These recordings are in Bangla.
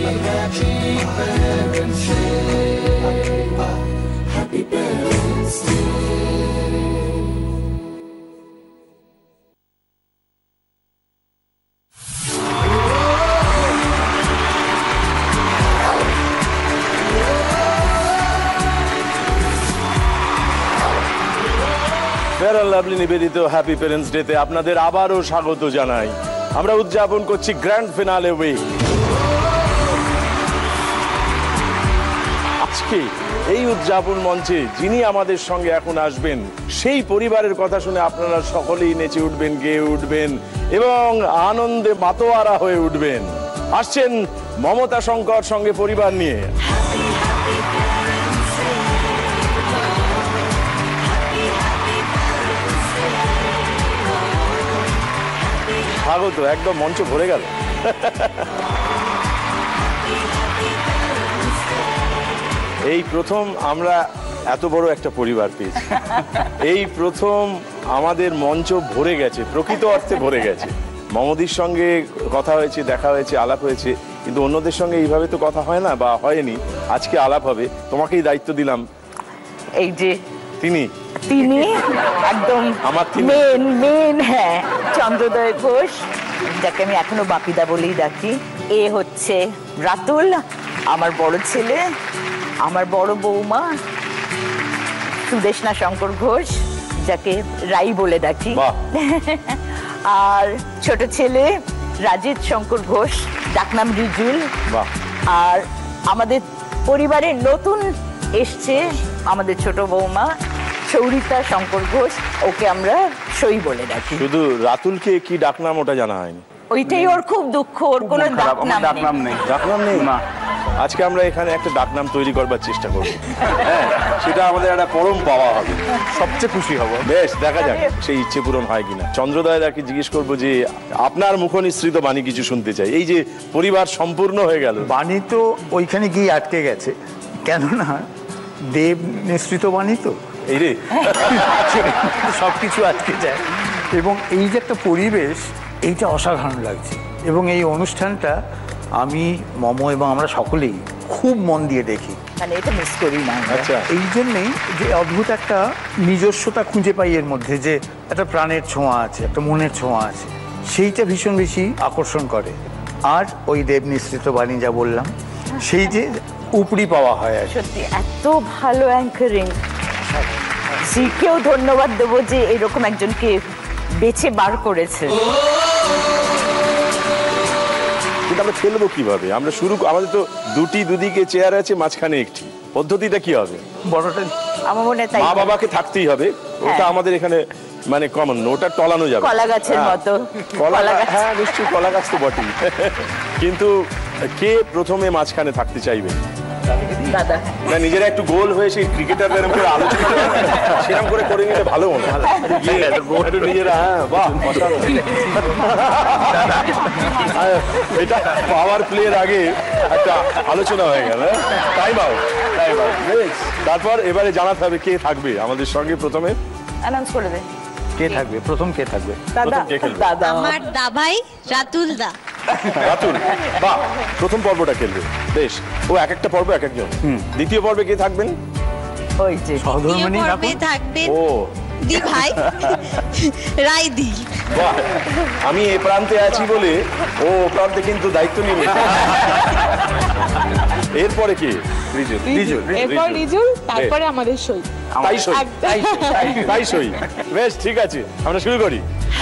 লাভলি নিবেদিত হ্যাপি প্যারেন্টস ডেতে আপনাদের আবারও স্বাগত জানাই। আমরা উদযাপন করছি গ্র্যান্ড ফিনালে উইক। আজকে এই উদযাপন মঞ্চে যিনি আমাদের সঙ্গে এখন আসবেন, সেই পরিবারের কথা শুনে আপনারা সকলেই নেচে উঠবেন, গেয়ে উঠবেন এবং আনন্দে মাতোয়ারা হয়ে উঠবেন। আসছেন মমতা শঙ্কর সঙ্গে পরিবার নিয়ে। স্বাগত, একদম মঞ্চ ভরে গেল। এই প্রথম আমরা এত বড় একটা পরিবার পেয়েছি, এই প্রথম আমাদের মঞ্চ ভরে গেছে, প্রকৃত অর্থে ভরে গেছে। মমদির সঙ্গে কথা হয়েছে, দেখা হয়েছে, আলাপ হয়েছে, কিন্তু অন্যদের সঙ্গে এইভাবে তো কথা হয় না বা হয়নি। আজকে আলাপ হবে, তোমাকেই দায়িত্ব দিলাম। এই যে তিনি একদম আমার মেন, হ্যাঁ, চন্দ্রোদয় ঘোষ, যাকে আমি এখনো বাপিদা বলেই ডাকি। এ হচ্ছে রাতুল, আমার বড় ছেলে, আমার বড় বৌমা সুদেশনা শঙ্কর ঘোষ, যাকে রাই বলে ডাকি। আর ছোট ছেলে রাজিত শঙ্কর ঘোষ, ডাকনাম রিজুল। আর আমাদের পরিবারের নতুন এসছে আমাদের ছোট বৌমা সৌরিতা শঙ্কর ঘোষ, ওকে আমরা সই বলে ডাকি। শুধু রাতুলকে কি ডাকনাম ওটা জানা হয়নি। ওইটাই ওর খুব দুঃখ, ওর কোনো ডাকনাম নেই। ডাকনাম নেই না। আজকে আমরা এখানে একটা ডাকনাম তৈরি করবার চেষ্টা করব, হ্যাঁ, সেটা আমাদের একটা পরম পাওয়া হবে, সবচেয়ে খুশি হব। বেশ, দেখা যাক সেই ইচ্ছে পূরণ হয় কিনা। চন্দ্রদয় দাকে জিজ্ঞেস করবো যে আপনার মুখনিসৃত বাণী কিছু শুনতে চাই। এই যে পরিবার সম্পূর্ণ হয়ে গেল, বাণী তো ওইখানে গিয়ে আটকে গেছে, কেননা দেব নিঃসৃত বাণী তো এই রে সবকিছু আটকে যায়। এবং এই যে একটা পরিবেশ, এইটা অসাধারণ লাগছে। এবং এই অনুষ্ঠানটা আমি, মম এবং আমরা সকলেই খুব মন দিয়ে দেখি, মানে এটা মিস করি না। আচ্ছা, এই জন্যেই যে অদ্ভুত একটা নিজস্বতা খুঁজে পাই এর মধ্যে, যে একটা প্রাণের ছোঁয়া আছে, একটা মনের ছোঁয়া আছে, সেইটা ভীষণ বেশি আকর্ষণ করে। আর ওই দেব নিঃসৃত বাণী যা বললাম, সেই যে উপরি পাওয়া হয় আর সত্যি এত ভালো অ্যাঙ্কারিং। শ্রীকেও ধন্যবাদ দেবো যে এরকম একজনকে বেছে বার করেছে। কিন্তু আমরা খেলবো কিভাবে? আমরা আমাদের তো দুদিকে চেয়ার আছে, মাঝখানে একটি। পদ্ধতিটা কি হবে? বড়টা আমার মনে হয় মা বাবাকে থাকতেই হবে, ওটা আমাদের এখানে মানে কমন, ওটা টলানো যাবে কলা গাছের মতো। হ্যাঁ নিশ্চয়ই, কলা গাছ তো বটেই। কিন্তু কে প্রথমে মাঝখানে থাকতে চাইবে? দাদা না, নিজেরা একটু গোল হয়ে সেই ক্রিকেটার এরকম করে আলোচনা সেরকম করে নিলে ভালো মনে হয়। নিজেরা, হ্যাঁ, বাহ, এটা পাওয়ার প্লের আগে একটা আলোচনা হয়ে গেল। Time out. তারপর এবারে জানাতে হবে কে থাকবে আমাদের সঙ্গে প্রথমে। অ্যানাউন্স করে দে, কে থাকবে প্রথম? কে থাকবে? দাদা আমার দাভাই রাতুল দা। রাতুল, বাহ, প্রথম পর্বটা খেলবে, বেশ। ও এক একটা পর্ব এক একজন। দ্বিতীয় পর্বে কে থাকবেন? ওই যে সহধর্মিণী থাকবে ও দি ভাই রাই দি। বাহ, আমি এ প্রান্তে আছি বলে ও প্রান্তে কিন্তু দায়িত্ব নিবে। এরপরে কি? এরপর রিজুল, তারপরে আমাদের সই। তাই সই। বেশ, ঠিক আছে, আমরা শুরু করি।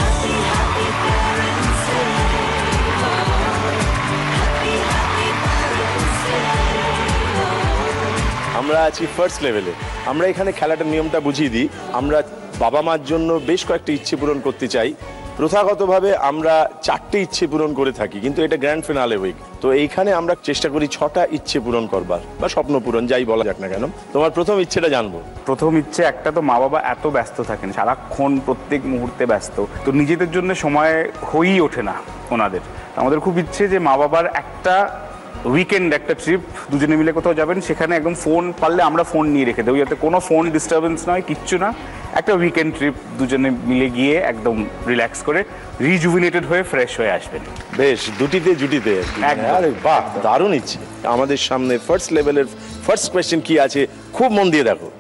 আমরা আছি ফার্স্ট লেভেলে। আমরা এখানে খেলাটার নিয়মটা বুঝিয়ে দিই। আমরা বাবা মার জন্য বেশ কয়েকটা ইচ্ছে পূরণ করতে চাই। প্রথাগতভাবে আমরা 4টে ইচ্ছে পূরণ করে থাকি, কিন্তু এটা গ্র্যান্ড ফিনালে উইক, তো এইখানে আমরা চেষ্টা করি 6টা ইচ্ছে পূরণ করবার, বা স্বপ্ন পূরণ, যাই বলা যাক না কেন। তোমার প্রথম ইচ্ছেটা জানবো। প্রথম ইচ্ছে একটা, তো মা বাবা এত ব্যস্ত থাকেন, সারাক্ষণ প্রত্যেক মুহূর্তে ব্যস্ত, তো নিজেদের জন্য সময় হয়েই ওঠে না ওনাদের। আমাদের খুব ইচ্ছে যে মা বাবার একটা উইকেন্ড, একটা ট্রিপ দুজনে মিলে কোথাও যাবেন, সেখানে একদম ফোন পারলে আমরা ফোন নিয়ে রেখে দেবো, যাতে কোনো ফোন ডিস্টারবেন্স নয়, কিচ্ছু না, একটা উইকেন্ড ট্রিপ দুজনে মিলে গিয়ে একদম রিল্যাক্স করে রিজুভিনেটেড হয়ে ফ্রেশ হয়ে আসবেন। বেশ, দুটিতে জুটিতে আর কি। একদম। আরে বাহ, দারুণ ইচ্ছে। আমাদের সামনে ফার্স্ট লেভেলের ফার্স্ট কোয়েশ্চেন কি আছে, খুব মন দিয়ে দেখো।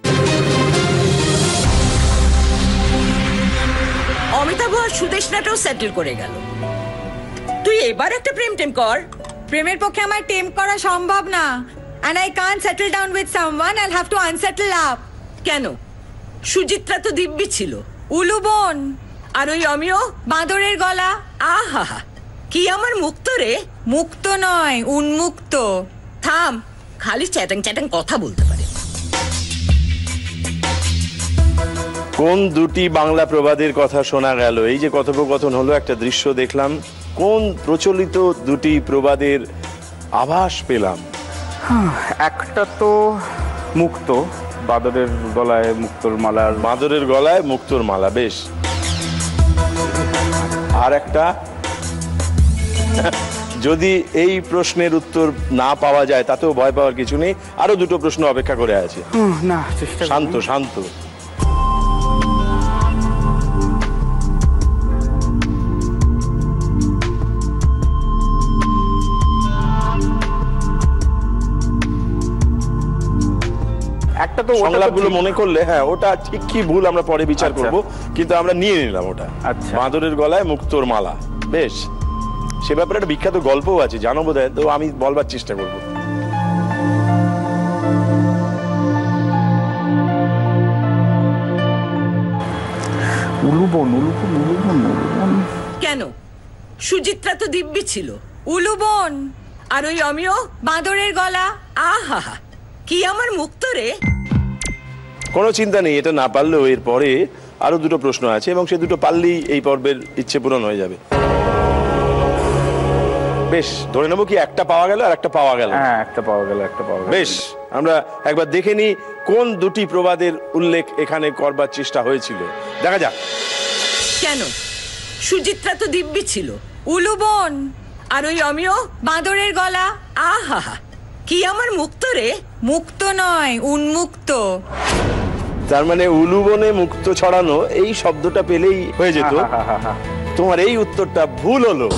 অমিতাভ আর সুদেশনাটাও সেটেল করে গেল, তুই এবার একটা প্রেম টেম কর। প্রেমের পক্ষে আমার টেম করা সম্ভব না, and I can't settle down with someone. I'll have to unsettle up. কেন? সুচিত্রা তো দিব্যি ছিল। উলুবন আর ওই অমিয় বাঁদরের গলা। আহা, কি আমার মুক্ত রে। মুক্ত নয়, উন্মুক্ত। থাম, খালি চ্যাটাং চ্যাটাং কথা বলতে পারে। কোন দুটি বাংলা প্রবাদের কথা শোনা গেল? এই যে কথোপকথন হলো, একটা দৃশ্য দেখলাম, কোন প্রচলিত দুটি প্রবাদের আভাস পেলাম? একটা তো মুক্ত, বাদরের গলায় মুক্তোর মালার। বাঁদরের গলায় মুক্তোর মালা, বেশ। আর একটা, যদি এই প্রশ্নের উত্তর না পাওয়া যায় তাতেও ভয় পাওয়ার কিছু নেই, আরো দুটো প্রশ্ন অপেক্ষা করে আছে। না, চেষ্টা শান্ত শান্ত। একটা তো সংলাপগুলো মনে করলে, হ্যাঁ ওটা ঠিক কি ভুল আমরা পরে বিচার আচ্ছা। করব, কিন্তু আমরা নিয়ে নিলাম ওটা। আচ্ছা। বাঁদরের গলায় মুক্তোর মালা, বেশ। সে ব্যাপারে একটা বিখ্যাত গল্পও আছে, জানো বোধহয়, তো আমি বলবার চেষ্টা করব। উলুবন, উলুবন, উলুবন, উলুবন। কেন? সুচিত্রা তো দিব্যি ছিল। উলুবন আর ওই অমিয় বাঁদরের গলা। আহা, কি আমার মুক্ত রে। কোনো চিন্তা নেই, এটা না পারলেও এর পরে আরো দুটো প্রশ্ন আছে, এবং সে দুটো পারলেই এই পর্বের ইচ্ছে পূরণ হয়ে যাবে। বেশ, ধরে নেবো কি একটা পাওয়া গেল আর একটা পাওয়া গেল। হ্যাঁ, একটা পাওয়া গেল, একটা পাওয়া গেল। বেশ, আমরা একবার দেখে নিই কোন দুটি প্রবাদের উল্লেখ এখানে করবার চেষ্টা হয়েছিল, দেখা যাক। কেন? সুচিত্রা তো দিব্যি ছিল। উলুবন আর ওই অমিয় বাঁদরের গলা। আহা, কি আমার মুক্ত রে। মুক্ত নয়, উন্মুক্ত। তার মানে উলুবনে মুক্ত ছড়ানো, এই শব্দটা পেলেই হয়ে যেত। তোমার এই উত্তরটা ভুল হলো।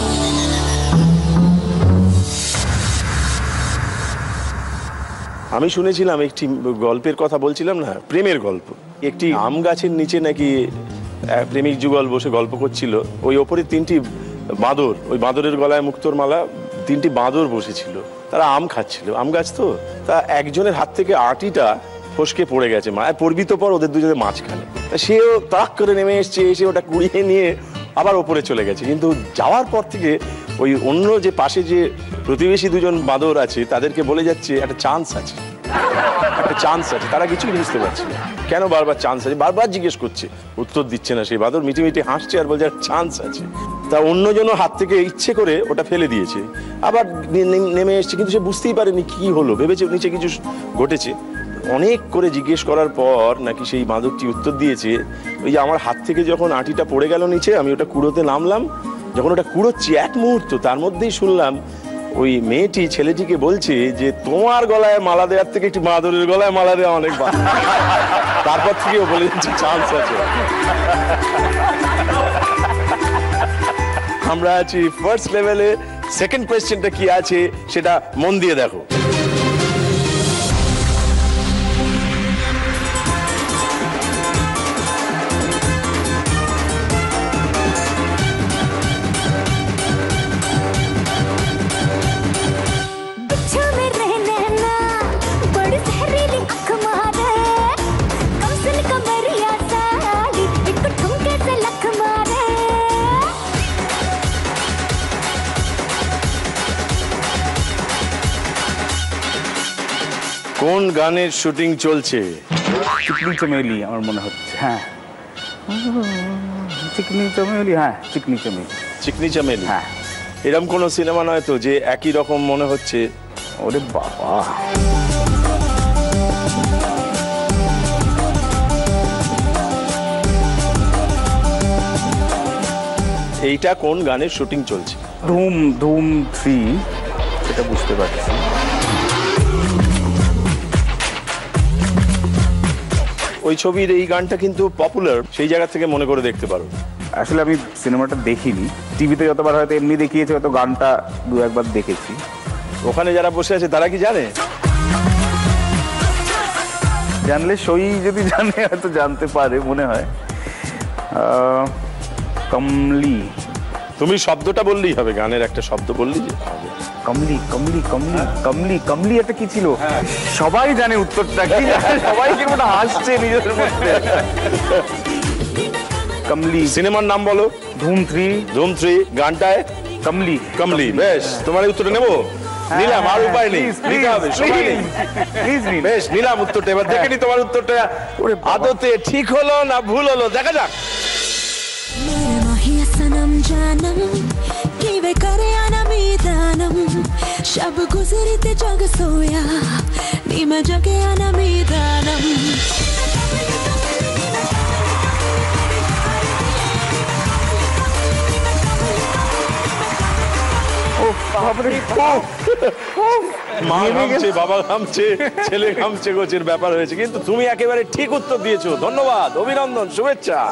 আমি শুনেছিলাম একটি গল্পের কথা, বলছিলাম না, প্রেমের গল্প। একটি আম গাছের নিচে নাকি প্রেমিক যুগল বসে গল্প করছিল, ওই ওপরে তিনটি বাঁদর, ওই বাঁদরের গলায় মুক্তোর মালা, তিনটি বাঁদর বসেছিল, তারা আম খাচ্ছিল। আম গাছ তো, তা একজনের হাত থেকে আটিটা ফসকে পড়ে গেছে, মায়ের পড়বি তো পর, ওদের দুজনের মাঝখানে। সেও তাক করে নেমে এসছে, এসে ওটা কুড়িয়ে নিয়ে আবার ওপরে চলে গেছে। কিন্তু যাওয়ার পর থেকে ওই অন্য যে পাশে যে প্রতিবেশী দুজন বাঁদর আছে, তাদেরকে বলে যাচ্ছে একটা চান্স আছে, একটা চান্স আছে। তারা কিছুই বুঝতে পারছে না, কেন বারবার চান্স আছে, বারবার জিজ্ঞেস করছে, উত্তর দিচ্ছে না। সেই বাঁদর মিটি মিটি হাসছে আর বলছে চান্স আছে। তা অন্যজনও হাত থেকে ইচ্ছে করে ওটা ফেলে দিয়েছে, আবার নেমে এসছে, কিন্তু সে বুঝতেই পারেনি কি হলো, ভেবেছে নিচে কিছু ঘটেছে। অনেক করে জিজ্ঞেস করার পর নাকি সেই বাঁদরটি উত্তর দিয়েছে, ওই যে আমার হাত থেকে যখন আটিটা পড়ে গেল নিচে, আমি ওটা কুড়োতে নামলাম, যখন ওটা কুড়োচ্ছি এক মুহূর্ত তার মধ্যেই শুনলাম ওই মেয়েটি ছেলেটিকে বলছে যে তোমার গলায় মালা দেওয়ার থেকে একটু বাঁদরের গলায় মালা দেওয়া অনেক ভালো। তারপর থেকে ও বলে যাচ্ছে চান্স আছে। আমরা আছি ফার্স্ট লেভেলে। সেকেন্ড কোয়েশ্চেনটা কি আছে সেটা মন দিয়ে দেখো। কোন গানের শুটিং চলছে? চিকনি চমেলি আমার মনে হচ্ছে। হ্যাঁ, চিকনি চমেলি। হ্যাঁ, চিকনি চমেলি। চিকনি চামেলি? হ্যাঁ। এরকম কোন সিনেমা নয় তো যে একই রকম মনে হচ্ছে? ওরে বাবা, এইটা কোন গানের শুটিং চলছে? ধুম ধুম 3, এটা বুঝতে পারছি। ওই ওই ছবির এই গানটা কিন্তু পপুলার, সেই জায়গা থেকে মনে করে দেখতে পারো। আসলে আমি সিনেমাটা দেখিনি, টিভিতে যতবার হয়তো এমনি দেখিয়েছে, হয়তো গানটা দু একবার দেখেছি। ওখানে যারা বসে আছে তারা কি জানে? জানলে সই যদি জানে হয়তো জানতে পারে মনে হয়। কমলি, তুমি শব্দটা বললেই হবে, গানের একটা শব্দ বললেই যে হবে। কমলি কমলি কমলি কমলি কমলি একটা কি ছিল? সবাই জানে উত্তরটা কি, সবাই কিন্তু হাসছে নিজেদের মধ্যে। কমলি। সিনেমার নাম বলো। ধুম 3। ধুম 3 গানটায় কমলি। কমলি। বেশ, তোমার উত্তরটা নেবো। নিলাম, আর উপায় নেই, নিতে হবে, সময় নেই। বেশ, নিলাম উত্তরটা। এবার দেখে নি তোমার উত্তরটা আদতে ঠিক হলো না ভুল হলো, দেখা যাক। शब गुजरी ते जग सोया नी मैं जगे आना मैदानम মা ঘামছে, বাবা ঘামছে, ছেলে ঘামছে, গোছের ব্যাপার হয়েছে, কিন্তু তুমি একেবারে ঠিক উত্তর দিয়েছো। ধন্যবাদ, অভিনন্দন, শুভেচ্ছা।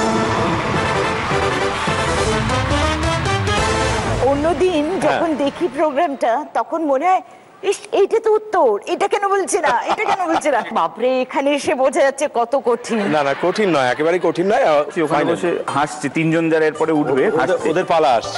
অন্যদিন যখন দেখি প্রোগ্রামটা তখন মনে হয় ইস, এইটা তো উত্তর, এটা কেন বলছে না, এটা কেন বলছে না। বাপরে, এখানে এসে বোঝা যাচ্ছে কত কঠিন। না না, কঠিন নয়, একেবারে কঠিন নয়। ওখানে বসে হাসছে, তিনজন যারা এরপরে উঠবে ওদের পালা আসছে।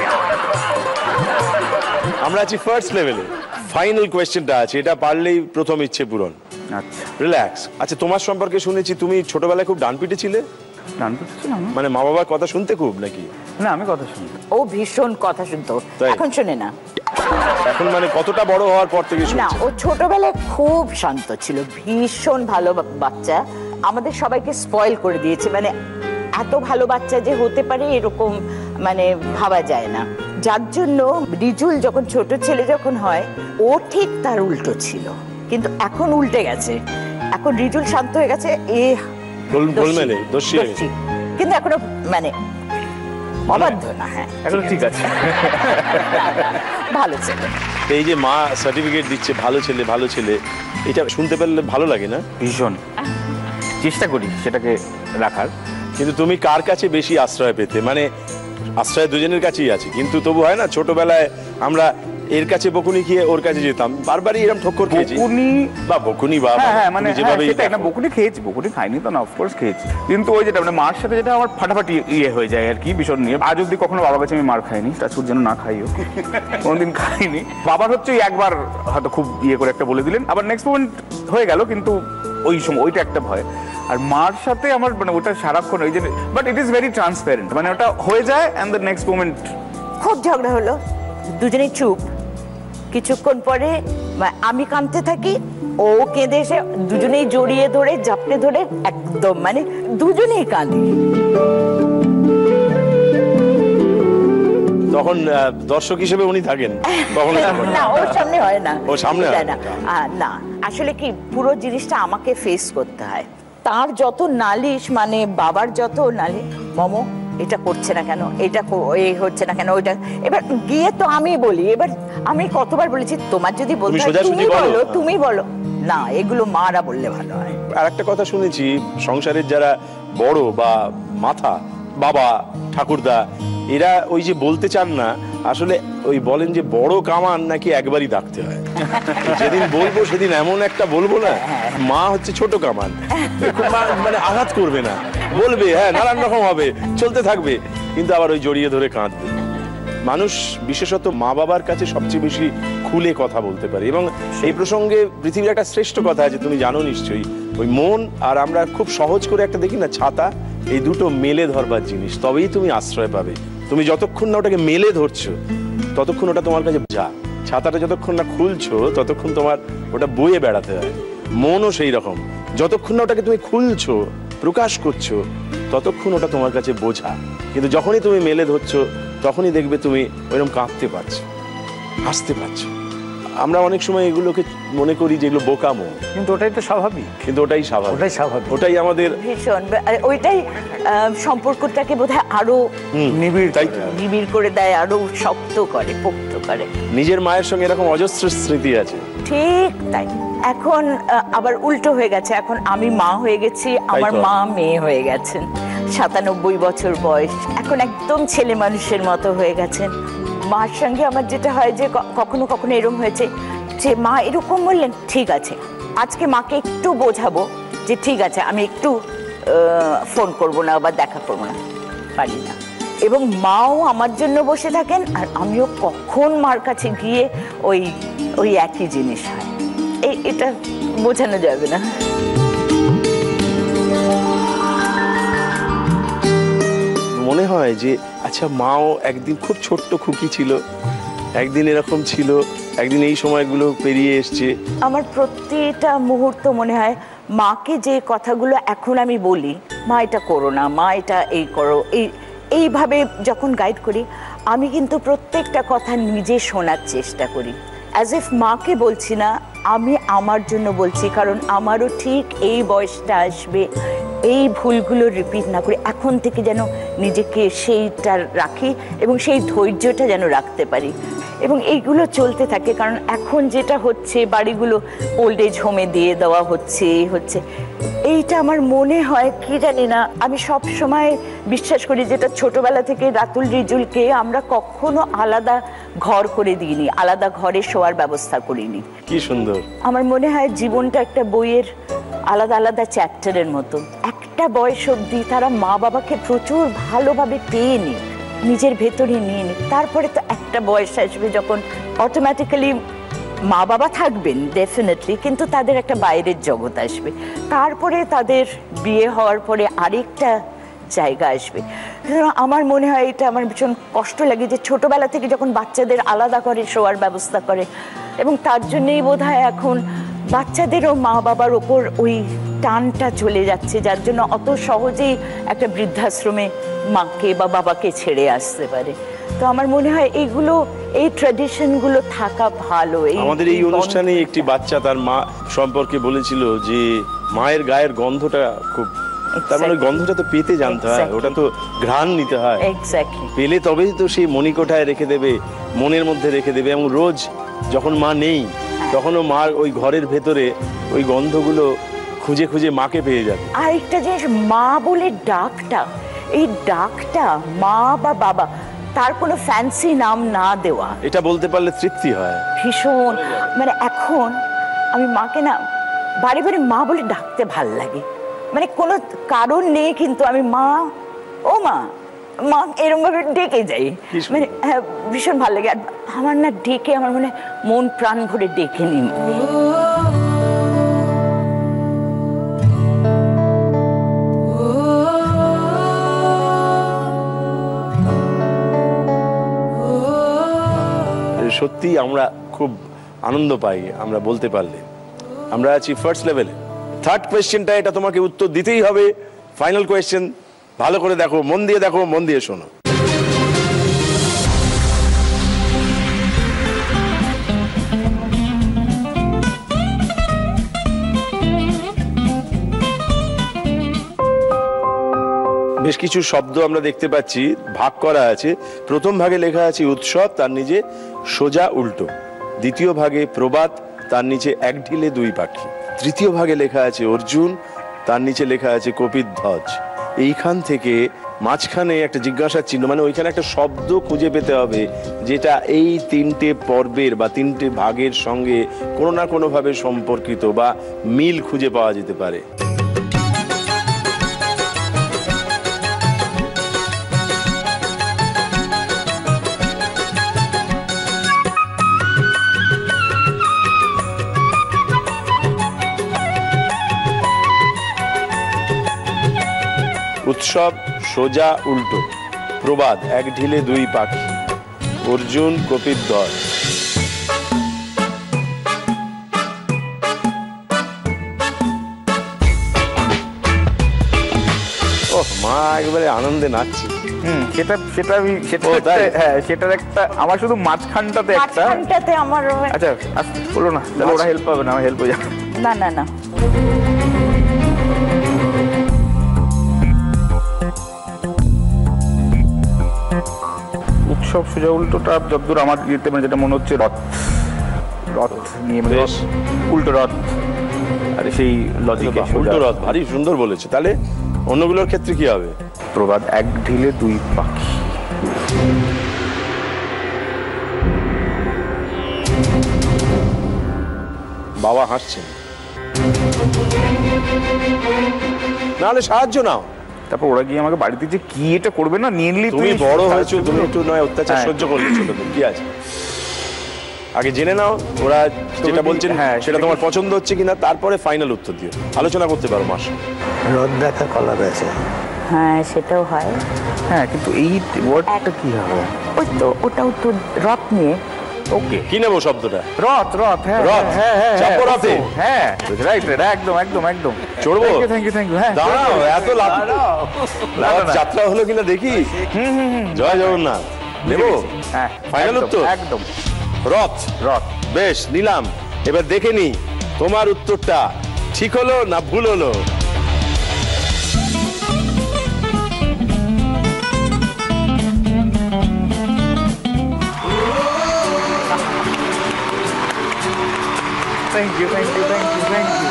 আমরা আছি ফার্স্ট লেভেলে, ফাইনাল কোয়েশ্চেনটা আছে, এটা পারলেই প্রথম ইচ্ছে পূরণ। আচ্ছা, রিল্যাক্স। আচ্ছা, তোমার সম্পর্কে শুনেছি তুমি ছোটবেলায় খুব ডানপিটে ছিলে। ডানপিটে ছিলাম মানে মা বাবার কথা শুনতে খুব নাকি? না, আমি কথা শুনি। ও ভীষণ কথা শুনতো, এখন শুনে না। এখন মানে কতটা বড় হওয়ার পর থেকে না, ও ছোটবেলায় খুব শান্ত ছিল, ভীষণ ভালো বাচ্চা। আমাদের সবাইকে স্পয়েল করে দিয়েছে, মানে এত ভালো বাচ্চা যে হতে পারে এরকম মানে ভাবা যায় না। যার জন্য রিজুল যখন ছোট ছেলে যখন হয়, ও ঠিক তার উল্টো ছিল, কিন্তু এখন উল্টে গেছে। এখন রিজুল শান্ত হয়ে গেছে, কিন্তু এখনো মানে অবাধ্য না। হ্যাঁ, এখন ঠিক আছে, ভালো ছেলে। এই যে মা সার্টিফিকেট দিচ্ছে ভালো ছেলে ভালো ছেলে, এটা শুনতে পারলে ভালো লাগে না? ভীষণ চেষ্টা করি সেটাকে রাখার। কিন্তু তুমি কার কাছে বেশি আশ্রয় পেতে? মানে আশ্রয় দুজনের কাছেই আছে, কিন্তু তবু হয় না ছোটবেলায় আমরা এর কাছে বকুনি খেয়ে ওর কাছে যেতাম, বারবারই এরকম ঠক্কর খেয়েছি। বকুনি বা মানে সেটাই না, বকুনি খেয়েছি, বকুনি খাইনি তো না, অফকোর্স খেয়েছি। কিন্তু ওই যেটা মানে মার সাথে যেটা আমার ফাটাফাটি ইয়ে হয়ে যায় আর কি, ভীষণ নিয়ে। আজ অব্দি কখনো বাবার কাছে আমি মার খাইনি, তাছুর যেন না খাইও, কোনোদিন খাইনি। বাবার হচ্ছে একবার হয়তো খুব ইয়ে করে একটা বলে দিলেন, আবার নেক্সট মোমেন্ট হয়ে গেল, কিন্তু ওই সময় ওইটা একটা ভয়। আর মার সাথে আমার মানে ওটা সারাক্ষণ ওই যে, but it is very transparent, মানে ওটা হয়ে যায় অ্যান্ড দ্য নেক্সট মোমেন্ট খুব ঝগড়া হলো, দুজনেই চুপ। কিছুক্ষণ পরে আমি কাঁদতে থাকি, ও কেঁদে এসে দুজনেই জড়িয়ে ধরে জাপটে ধরে একদম মানে দুজনেই কাঁদি। তখন দর্শক হিসেবে উনি থাকেন? না, ওর সামনে হয় না, ও সামনে হয় না। না, আসলে কি পুরো জিনিসটা আমাকে ফেস করতে হয়। তার যত নালিশ, মানে বাবার যত নালিশ, মমো এটা করছে না কেন, এটা এই হচ্ছে না কেন, ওইটা। এবার গিয়ে তো আমি বলি, এবার আমি কতবার বলেছি তোমার যদি বলতে তুমি বলো, তুমি বলো না, এগুলো মারা বললে ভালো হয়। আর একটা কথা শুনেছি, সংসারের যারা বড় বা মাথা, বাবা, ঠাকুরদা, এরা ওই যে বলতে চান না, আসলে ওই বলেন যে বড় কামান নাকি একবারই দাগতে হয়। যেদিন বলবো সেদিন এমন একটা বলবো না, মা হচ্ছে ছোট কামান, মানে আঘাত করবে না, বলবে হ্যাঁ নানান রকম হবে, চলতে থাকবে, কিন্তু আবার ওই জড়িয়ে ধরে কাঁদবে। মানুষ বিশেষত মা বাবার কাছে সবচেয়ে বেশি খুলে কথা বলতে পারে। এবং এই প্রসঙ্গে পৃথিবীর একটা শ্রেষ্ঠ কথা আছে, তুমি জানো নিশ্চয়ই, ওই মন আর আমরা খুব সহজ করে একটা দেখি না ছাতা, এই দুটো মেলে ধরবার জিনিস, তবেই তুমি আশ্রয় পাবে। তুমি যতক্ষণ না ওটাকে মেলে ধরছো ততক্ষণ ওটা তোমার কাছে যা, ছাতাটা যতক্ষণ না খুলছো ততক্ষণ তোমার ওটা বয়ে বেড়াতে হয়। মনও সেই রকম, যতক্ষণ না ওটাকে তুমি খুলছো, প্রকাশ করছো, ততক্ষণ ওটা তোমার কাছে বোঝা। কিন্তু যখনই তুমি মেলে ধরছো তখনই দেখবে তুমি ওইরকম কাঁদতে পারছো, হাসতে পারছো। আমরা অনেক সময় এগুলোকে মনে করি যে এগুলো বোকামো, কিন্তু ওটাই তো স্বাভাবিক। কিন্তু ওটাই স্বাভাবিক, ওটাই স্বাভাবিক, ওটাই আমাদের ভীষণ, ওইটাই সম্পর্কটাকে বোধহয় আরো নিবিড় করে দেয়, আরো শক্ত করে, পোক্ত করে। নিজের মায়ের সঙ্গে এরকম অজস্র স্মৃতি আছে। ঠিক তাই, এখন আবার উল্টো হয়ে গেছে, এখন আমি মা হয়ে গেছি, আমার তো। মা মেয়ে হয়ে গেছেন। 97 বছর বয়স, এখন একদম ছেলে মানুষের মতো হয়ে গেছেন। মার সঙ্গে আমার যেটা হয় যে কখনো কখনো এরকম হয়েছে যে মা এরকম বললেন, ঠিক আছে আজকে মাকে একটু বোঝাবো যে ঠিক আছে আমি একটু ফোন করব না বা দেখা করবো না, পারি না। এবং মাও আমার জন্য বসে থাকেন আর আমিও কখন মার কাছে গিয়ে ওই ওই একই জিনিস হয়, এটা বোঝানো যাবে না। মনে হয় যে আচ্ছা মাও একদিন খুব ছোট্ট খুকি ছিল, একদিন এরকম ছিল, একদিন এই সময়গুলো পেরিয়ে এসছে। আমার প্রতিটা মুহূর্ত মনে হয় মাকে যে কথাগুলো এখন আমি বলি, মা এটা করো না, মা এটা এই করো, এইভাবে যখন গাইড করি আমি কিন্তু প্রত্যেকটা কথা নিজে শোনার চেষ্টা করি, অ্যাজ ইফ মাকে বলছি না, আমি আমার জন্য বলছি। কারণ আমারও ঠিক এই বয়সটা আসবে, এই ভুলগুলো রিপিট না করে এখন থেকে যেন নিজেকে সেইটা রাখি এবং সেই ধৈর্যটা যেন রাখতে পারি এবং এইগুলো চলতে থাকে। কারণ এখন যেটা হচ্ছে বাড়িগুলো ওল্ড এজ হোমে দিয়ে দেওয়া হচ্ছে এইটা আমার মনে হয় কি জানি না, আমি সব সময় বিশ্বাস করি যেটা ছোটবেলা থেকে রাতুল রিজুলকে আমরা কখনো আলাদা ঘর করে দিইনি, আলাদা ঘরে শোয়ার ব্যবস্থা করিনি। কি সুন্দর। আমার মনে হয় জীবনটা একটা বইয়ের আলাদা আলাদা চ্যাপ্টারের মতো। একটা বয়স অবধি তারা মা বাবাকে প্রচুর ভালোভাবে পেয়ে নিক, নিজের ভেতরে নিয়ে নিক, তারপরে তো একটা বয়স আসবে যখন অটোমেটিক্যালি মা বাবা থাকবেন ডেফিনেটলি, কিন্তু তাদের একটা বাইরের জগৎ আসবে, তারপরে তাদের বিয়ে হওয়ার পরে আরেকটা জায়গা আসবে। আমার মনে হয় এটা আমার ভীষণ কষ্ট লাগে যে ছোটবেলা থেকে যখন বাচ্চাদের আলাদা করে শোয়ার ব্যবস্থা করে, এবং তার জন্যই বোধহয় এখন বাচ্চাদেরও মা বাবার ওপর ওই টানটা চলে যাচ্ছে, যার জন্য অত সহজেই একটা বৃদ্ধাশ্রমে মাকে বা বাবাকে ছেড়ে আসতে পারে। তো আমার মনে হয় এইগুলো, এই ট্র্যাডিশনগুলো থাকা ভালো। আমাদের এই অনুষ্ঠানে একটি বাচ্চা তার মা সম্পর্কে বলেছিল যে মায়ের গায়ের গন্ধটা খুব, তার মানে গন্ধটা তো পেতে জানতে হয়, ওটা তো ঘ্রাণ নিতে হয়, পেলে তবেই তো সেই মণিকোঠায় রেখে দেবে, মনের মধ্যে রেখে দেবে। এবং রোজ যখন মা নেই তখনও মার ওই ঘরের ভেতরে ওই গন্ধগুলো খুঁজে খুঁজে মাকে পেয়ে যাবে। আর একটা জিনিস, মা বলে ডাকটা, এই ডাকটা মা বা বাবা, তার কোনো ফ্যান্সি নাম না দেওয়া, এটা বলতে পারলে তৃপ্তি হয় ভীষণ। মানে এখন আমি মাকে না বাড়ি বাড়ি মা বলে ডাকতে ভাল লাগে, মানে কোনো কারণ নেই, কিন্তু আমি মা, ও মা, মা এরকম ভাবে ডেকে যাই, মানে ভীষণ ভালো লাগে। আর আমার না ডেকে আমার মনে মন প্রাণ ভরে ডেকে নিই। সত্যি আমরা খুব আনন্দ পাই আমরা বলতে পারলে। আমরা আছি ফার্স্ট লেভেলে। থার্ড কোয়েশ্চেনটা, এটা তোমাকে উত্তর দিতেই হবে, ফাইনাল কোয়েশ্চেন। ভালো করে দেখো, মন দিয়ে দেখো, মন দিয়ে শোনো। বেশ কিছু শব্দ আমরা দেখতে পাচ্ছি, ভাগ করা আছে। প্রথম ভাগে লেখা আছে উৎসব, তার নিচে সোজা উল্টো। দ্বিতীয় ভাগে প্রবাদ, তার নিচে এক ঢিলে দুই পাখি। তৃতীয় ভাগে লেখা আছে অর্জুন, তার নিচে লেখা আছে কপিধ্বজ। এইখান থেকে মাঝখানে একটা জিজ্ঞাসার চিহ্ন, মানে ওইখানে একটা শব্দ খুঁজে পেতে হবে যেটা এই তিনটে পর্বের বা তিনটে ভাগের সঙ্গে কোনো না কোনো ভাবে সম্পর্কিত বা মিল খুঁজে পাওয়া যেতে পারে। উৎসব সোজা উল্টো, প্রবাদ এক ঢিলে দুই পাখি, অর্জুন কপিধ্বজ। ওহ, মা একেবারে আনন্দে নাচছে। সেটার একটা, আমার শুধু মাঝখানটাতে একটা, আমার আচ্ছা বলো না, ওরা হেল্প পাবে না, আমার হেল্প হয়ে যাবে। না না না, উৎসব সোজা উল্টোটা যতদূর আমার যেটা মনে হচ্ছে রথ, রথ নিয়ে মানে বেশ। উল্টো রথ আর সেই লজিকে উল্টো রথ ভারী সুন্দর বলেছে। তাহলে অন্যগুলোর ক্ষেত্রে কি হবে? প্রবাদ এক ঢিলে দুই পাখি। বাবা হাসছেন, নাহলে সাহায্য নাও। তারপর ওরা গিয়ে আমাকে বাড়িতে যে কি এটা করবে না নিয়ে নিলি তুমি বড় হয়েছো, তুমি একটু নয় অত্যাচার হ্যাঁ। সহ্য করলে ছোটদের, কি আছে? আগে জেনে নাও ওরা যেটা বলছেন হ্যাঁ, সেটা তোমার পছন্দ হচ্ছে কিনা, তারপরে ফাইনাল উত্তর দিও, আলোচনা করতে পারো মাস। রথ দেখা কলা বেচে। হ্যাঁ সেটাও হয়। হ্যাঁ কিন্তু এই ওয়ার্ডটা কি হবে? ওই তো ওটাও তো রথ নিয়ে। ওকে কি নেবো শব্দটা? রথ রথ হ্যাঁ রথ, হ্যাঁ হ্যাঁ চাপো রথে। হ্যাঁ রাইট রাইট একদম একদম একদম চড়বো? থ্যাংক ইউ হ্যাঁ দাঁড়াও, এত লাভ যাত্রা হলো কিনা দেখি। জয় জগন্নাথ। নেবো? হ্যাঁ ফাইনাল উত্তর একদম রথ। রথ। বেশ, নিলাম। এবার দেখে নি তোমার উত্তরটা ঠিক হলো না ভুল হলো। Thank you thank you thank you thank you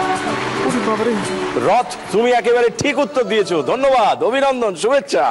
Rath, তুমি একেবারে ঠিক উত্তর দিয়েছো। ধন্যবাদ, অভিনন্দন, শুভেচ্ছা।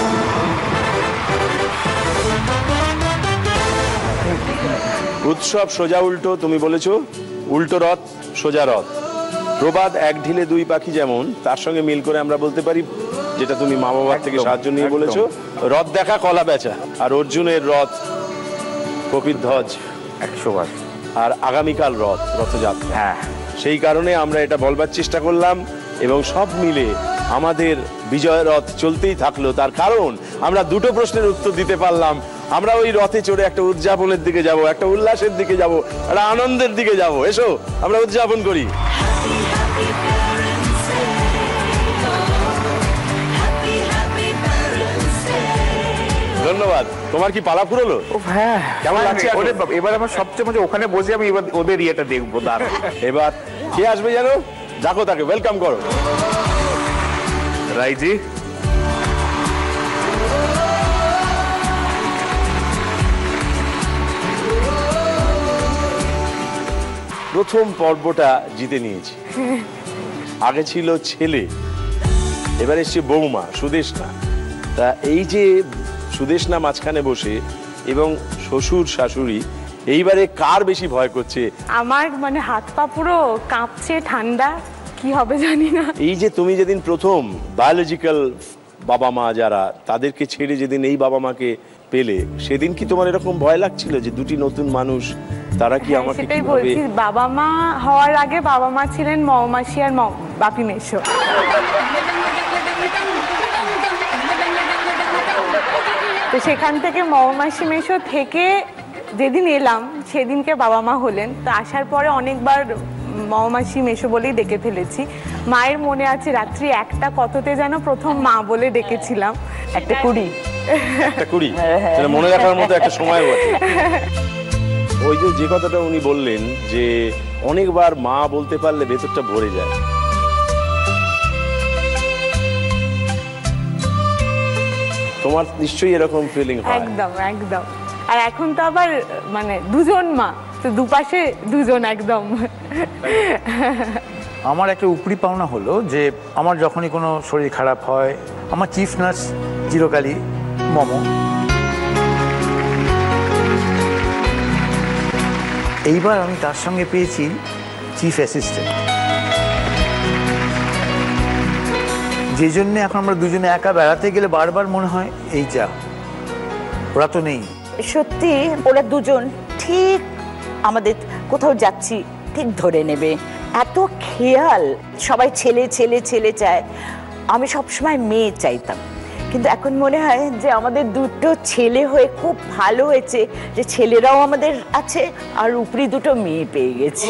উৎসব সোজা উল্টো, তুমি বলেছো উল্টো রথ সোজা রথ। প্রবাদ এক ঢিলে দুই পাখি, যেমন তার সঙ্গে মিল করে আমরা বলতে পারি, যেটা তুমি মা বাবার থেকে একদম, সাহায্য নিয়ে একদম। বলেছো, রথ দেখা কলা বেচা। আর অর্জুনের রথ কপিধ্বজ, 100 বার। আর আগামীকাল রথযাত্রা। হ্যাঁ সেই কারণে আমরা এটা বলবার চেষ্টা করলাম, এবং সব মিলে আমাদের বিজয় রথ চলতেই থাকলো। তার কারণ আমরা দুটো প্রশ্নের উত্তর দিতে পারলাম। আমরা ওই রথে চড়ে একটা উদযাপনের দিকে যাব, একটা উল্লাসের দিকে যাব, একটা আনন্দের দিকে যাব। এসো আমরা উদযাপন করি। ধন্যবাদ। তোমার কি পালা ফুরলো? হ্যাঁ কেমন লাগছে এখন? ওরে বাবা, এবার আমার সবচেয়ে মজা ওখানে বসে আমি এবার ওদের ইয়েটা দেখবো। দাঁড়াও এবার কে আসবে জানো? ডাকো তাকে, ওয়েলকাম করো। রাইজি প্রথম পর্বটা জিতে নিয়েছি। আগে ছিল ছেলে, এবার এসছে বৌমা সুদেশনা। তা এই যে সুদেশনা মাঝখানে বসে এবং শ্বশুর শাশুড়ি, এইবারে কার বেশি ভয় করছে? আমার মানে হাত পা পুরো কাঁপছে, ঠান্ডা, কি হবে জানি না। এই যে তুমি যেদিন প্রথম বায়োলজিক্যাল বাবা মা যারা, তাদেরকে ছেড়ে যেদিন এই বাবা মাকে পেলে, সেদিন কি তোমার এরকম ভয় লাগছিল যে দুটি নতুন মানুষ, তারা কি আমাকে সেটাই কিভাবে? বলছি, বাবা মা হওয়ার আগে বাবা মা ছিলেন মৌমাসি আর বাপি মেশো। তো সেখান থেকে মৌমাসি মেশো থেকে যেদিন এলাম সেদিনকে বাবা মা হলেন। তো আসার পরে অনেকবার মৌমাসি মেশো বলেই ডেকে ফেলেছি। মায়ের মনে আছে রাত্রি 1টা কততে যেন প্রথম মা বলে ডেকেছিলাম। 1:20 একটা কুড়ি, সেটা মনে রাখার মতো একটা সময় বটে। ওই যে কথাটা উনি বললেন যে অনেকবার মা বলতে পারলে ভেতরটা ভরে যায়। তোমার নিশ্চয়ই এরকম ফিলিং হয়। একদম একদম। আর এখন তো আবার মানে দুজন মা, তো দুপাশে দুজন একদম। আমার একটা উপরি পাওনা হলো যে আমার যখনই কোনো শরীর খারাপ হয়, আমার চিফ নার্স চিরকালই মমো। এইবার আমি তার সঙ্গে পেয়েছি চিফ অ্যাসিস্ট্যান্ট, যে জন্যে এখন আমরা দুজনে একা বেড়াতে গেলে বারবার মনে হয় এই যা, ওরা তো নেই। সত্যি ওরা দুজন ঠিক আমাদের কোথাও যাচ্ছি ঠিক ধরে নেবে, এত খেয়াল। সবাই ছেলে ছেলে ছেলে চায়, আমি সবসময় মেয়ে চাইতাম, কিন্তু এখন মনে হয় যে আমাদের দুটো ছেলে হয়ে খুব ভালো হয়েছে যে ছেলেরাও আমাদের আছে আর উপরি দুটো মেয়ে পেয়ে গেছি।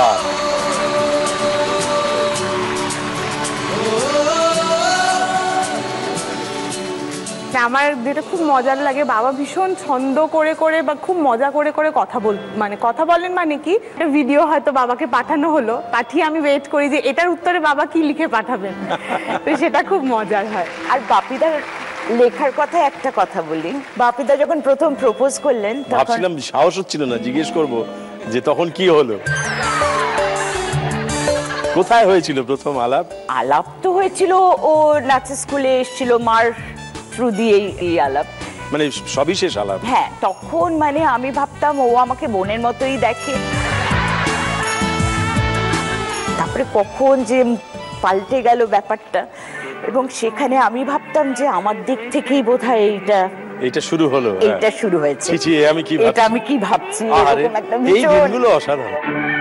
আমার যেটা খুব মজার লাগে, বাবা ভীষণ ছন্দ করে করে বা খুব মজা করে করে কথা বলেন, মানে কি একটা ভিডিও হয়তো বাবাকে পাঠানো হলো, পাঠিয়ে আমি ওয়েট করি যে এটার উত্তরে বাবা কি লিখে পাঠাবেন। তো সেটা খুব মজার হয়। আর বাপিদার লেখার কথা একটা কথা বলি, বাপিদা যখন প্রথম প্রপোজ করলেন তখন ভাবছিলাম, সাহস হচ্ছিল না জিজ্ঞেস করবো যে তখন কি হলো, কোথায় হয়েছিল প্রথম আলাপ? আলাপ তো হয়েছিল, ও নাচের স্কুলে এসেছিল, মার থ্রু দিয়েই এই আলাপ, মানে সবিশেষ আলাপ। হ্যাঁ, তখন মানে আমি ভাবতাম ও আমাকে বোনের মতোই দেখে। তারপরে কখন যে পাল্টে গেল ব্যাপারটা, এবং সেখানে আমি ভাবতাম যে আমার দিক থেকেই বোধহয় এইটা শুরু হলো, এইটা শুরু হয়েছে। আমি কি ভাবছি, এটা আমি কি ভাবছি, আরে এরকম একটা এই দিনগুলো অসাধারণ।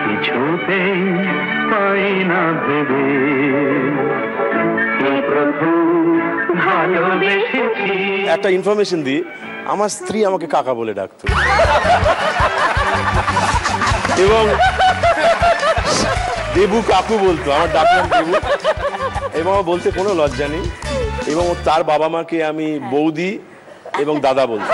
একটা ইনফরমেশন দিই, আমার স্ত্রী আমাকে কাকা বলে ডাকতো, এবং দেবু কাকু বলতো, আমার ডাকনাম দেবু, এবং আমার বলতে কোনো লজ্জা নেই, এবং তার বাবা মাকে আমি বৌদি এবং দাদা বলতাম।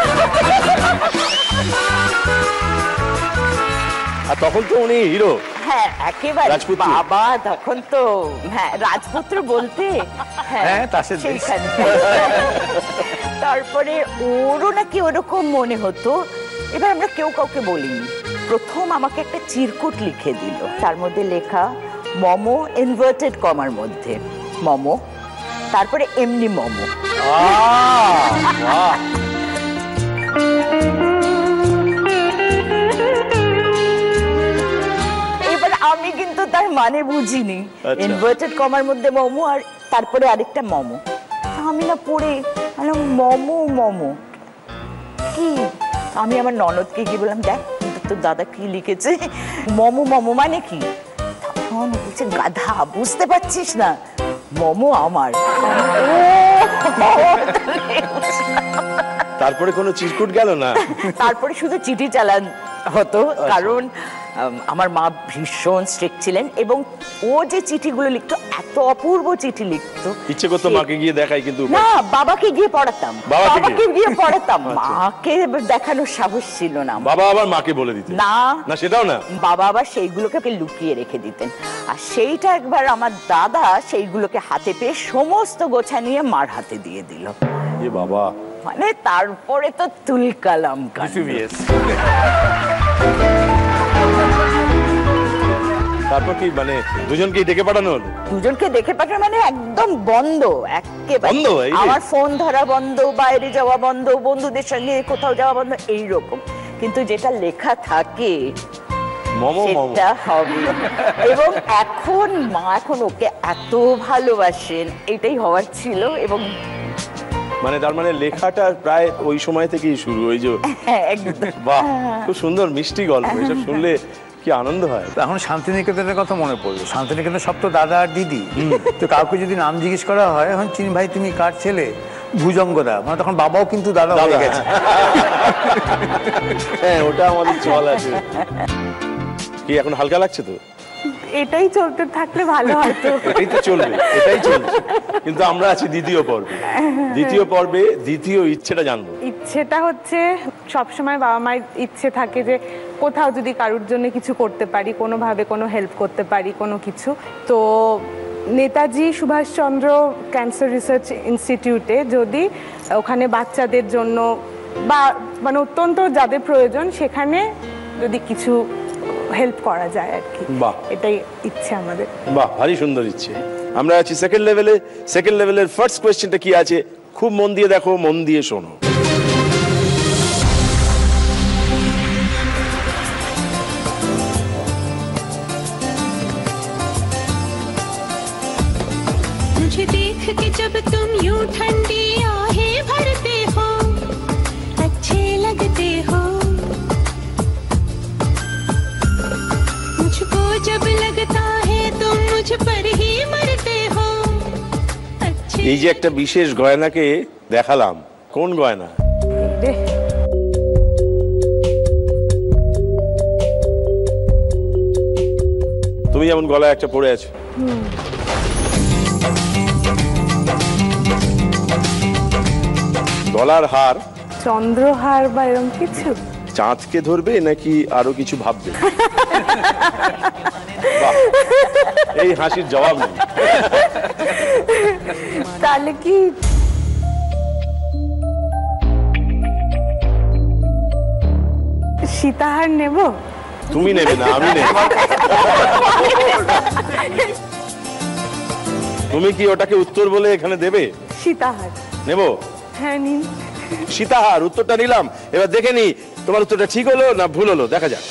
আর তখন তো উনি হিরো। হ্যাঁ, একেবারে রাজপুত্র। বাবা তখন তো, হ্যাঁ, রাজপুত্র বলতে, হ্যাঁ, তাসের দেশ। সেইখানে। তারপরে ওরও নাকি ওরকম মনে হতো। এবার আমরা কেউ কাউকে বলিনি। প্রথম আমাকে একটা চিরকুট লিখে দিল, তার মধ্যে লেখা মমো, ইনভার্টেড কমার মধ্যে মমো, তারপরে এমনি মমো। এবার আমি কিন্তু তার মানে বুঝিনি, ইনভার্টেড কমার মধ্যে মমো আর তারপরে আরেকটা মমো। আমি না পড়ে মমো মমো কি, আমি আমার ননদকে গিয়ে বললাম, দেখ তোর দাদা কি লিখেছে, মমো মমো মানে কি? তখন বলছে, গাধা, বুঝতে পারছিস না, মমো আমার। তারপরে কোনো চিরকুট গেল না? তারপরে শুধু চিঠি চালান হতো, কারণ আমার মা ভীষণ স্ট্রিক্ট ছিলেন, এবং ও যে চিঠিগুলো লিখতো, এত অপূর্ব চিঠি লিখতো, ইচ্ছে করতো মাকে গিয়ে দেখাই, কিন্তু না, বাবাকে গিয়ে পড়াতাম, বাবাকে গিয়ে পড়াতাম, মাকে দেখানোর সাহস ছিল না। বাবা আবার মাকে বলে দিতেন? না, সেটাও না। বাবা আবার সেইগুলোকে লুকিয়ে রেখে দিতেন, আর সেইটা একবার আমার দাদা সেইগুলোকে হাতে পেয়ে সমস্ত গোছা নিয়ে মার হাতে দিয়ে দিল। এ বাবা, মানে তারপরে তো তুলকালাম। তারপর কি মানে দুজনকেই ডেকে পাঠানো হলো? দুজনকে দেখে পাঠানো মানে একদম বন্ধ, একেবারে বন্ধ। আমার ফোন ধরা বন্ধ, বাইরে যাওয়া বন্ধ, বন্ধুদের সঙ্গে কোথাও যাওয়া বন্ধ, এইরকম। কিন্তু যেটা লেখা থাকে সেটা হবে। এবং এখন মা এখন ওকে এত ভালোবাসেন, এটাই হওয়ার ছিল। এবং মানে তার মানে লেখাটা প্রায় ওই সময় থেকেই শুরু, ওই যে। একদম। বাহ, খুব সুন্দর মিষ্টি গল্প, এসব শুনলে কি আনন্দ হয়। এখন শান্তিনিকেতনের কথা মনে পড়লো। শান্তিনিকেতন সব তো দাদা আর দিদি, তো কাউকে যদি নাম জিজ্ঞেস করা হয়, এখন চিনি ভাই তুমি কার ছেলে, ভুজঙ্গদা, মানে তখন বাবাও কিন্তু দাদা হয়ে গেছে। হ্যাঁ, ওটা আমাদের চল আছে। কি এখন হালকা লাগছে তো? এটাই চলতে থাকলে ভালো হতো। এটাই তো চলবে, এটাই চলবে। কিন্তু আমরা আছি দ্বিতীয় পর্বে। দ্বিতীয় পর্বে দ্বিতীয় ইচ্ছেটা জানবো। ইচ্ছেটা হচ্ছে, সবসময় বাবা মায়ের ইচ্ছে থাকে যে কোথাও যদি কারোর জন্য কিছু করতে পারি, কোনোভাবে কোনো হেল্প করতে পারি, কোনো কিছু। তো নেতাজি সুভাষচন্দ্র ক্যান্সার রিসার্চ ইনস্টিটিউটে যদি ওখানে বাচ্চাদের জন্য বা মানে অত্যন্ত যাদের প্রয়োজন, সেখানে যদি কিছু হেল্প করা যায় আর কি। বাহ, এটাই ইচ্ছে আমাদের। বাহ, ভারী সুন্দর ইচ্ছে। আমরা আছি সেকেন্ড লেভেলে। সেকেন্ড লেভেলের ফার্স্ট কোয়েশ্চেনটা কি আছে, খুব মন দিয়ে দেখো, মন দিয়ে শোনো। मुझे देख के जब तुम यूं ठंडी आहें भरते हो, अच्छे लगते हो, मुझको जब लगता है तुम मुझ पर ही मरते हो। এই যে একটা বিশেষ গয়নাকে দেখালাম, কোন গয়না? তুমি যেমন গলায় একটা পরে আছো, গলার হার, চন্দ্রহার বা এরকম কিছু। চাঁদকে ধরবে নাকি আরো কিছু ভাববে? এই হাসির জবাব নেই। তাহলে কি সীতাহার নেব? তুমি নেবে না, আমি নেব। তুমি কি ওটাকে উত্তর বলে এখানে দেবে? সীতাহার। নেব? হ্যাঁ নিন। সীতাহার উত্তরটা নিলাম। এবার দেখে নি তোমার উত্তরটা ঠিক হলো না ভুল হলো, দেখা যাক।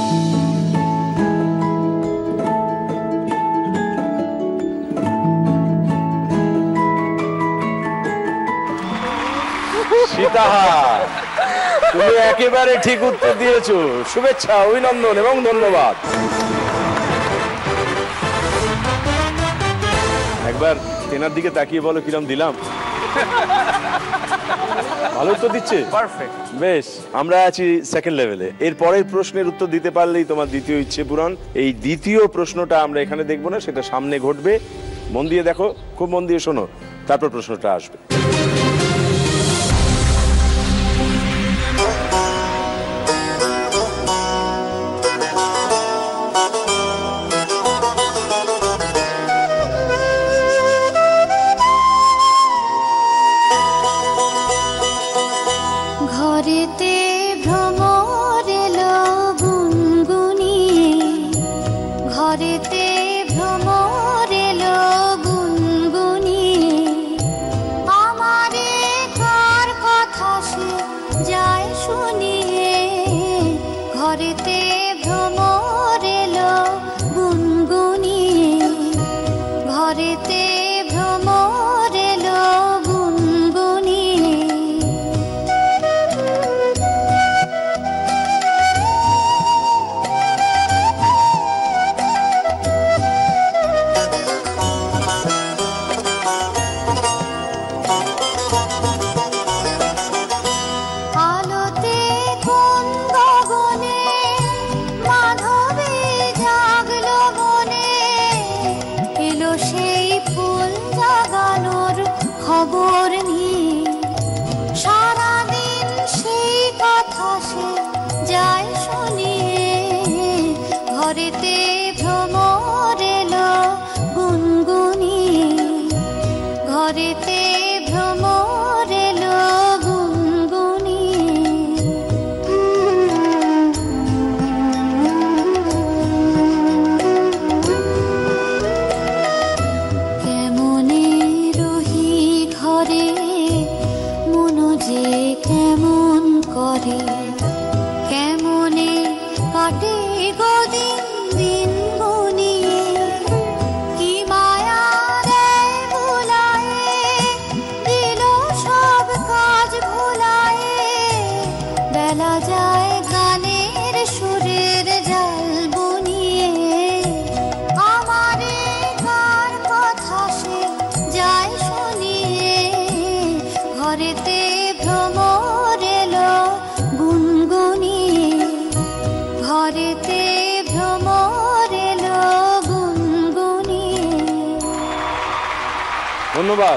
সীতাহার, তুমি একেবারে ঠিক উত্তর দিয়েছো। শুভেচ্ছা, অভিনন্দন এবং ধন্যবাদ। একবার তেনার দিকে তাকিয়ে বলো কিরম দিলাম। ভালো উত্তর দিচ্ছে, পারফেক্ট। বেশ, আমরা আছি সেকেন্ড লেভেলে। এর পরের প্রশ্নের উত্তর দিতে পারলেই তোমার দ্বিতীয় ইচ্ছে পূরণ। এই দ্বিতীয় প্রশ্নটা আমরা এখানে দেখবো না, সেটা সামনে ঘটবে। মন দিয়ে দেখো, খুব মন দিয়ে শোনো, তারপর প্রশ্নটা আসবে। ঘরেতে ভ্রমর এলো গুনগুনিয়ে, ঘরেতে ভ্রমর এলো গুনগুনিয়ে, আমারে কার কথা সে যায় শুনিয়ে, ঘরেতে ভ্রমর এলো গুনগুনিয়ে, ঘরেতে ভ্রমর এলো গুনগুনিয়ে। আলোতে কোন গগনে মাধবী জাগলো মনে, এলো সেই ফুল জাগানোর খবর নিয়ে, সারাদিন সেই কথা সে যায় শুনিয়ে, ঘরেতে ভ্রমর এলো গুনগুনিয়ে, ঘরেতে ভ্রমর এলো কেমনে রহি ঘরে মন যে কেমন করে, কেমনে কাটে গদিন দিন গুনিয়ে, কি মায়া রে ভুলায়ে দিল সব কাজ ভুলায়ে, বেলা যায় গানের সুরের জাল বুনিয়ে, আমারে কার কথা সে যায় শুনিয়ে, ঘরেতে ভ্রমর এলো গুনগুনিয়ে, ঘরেতে ভ্রমর এলো গুনগুনিয়ে। ধন্যবাদ।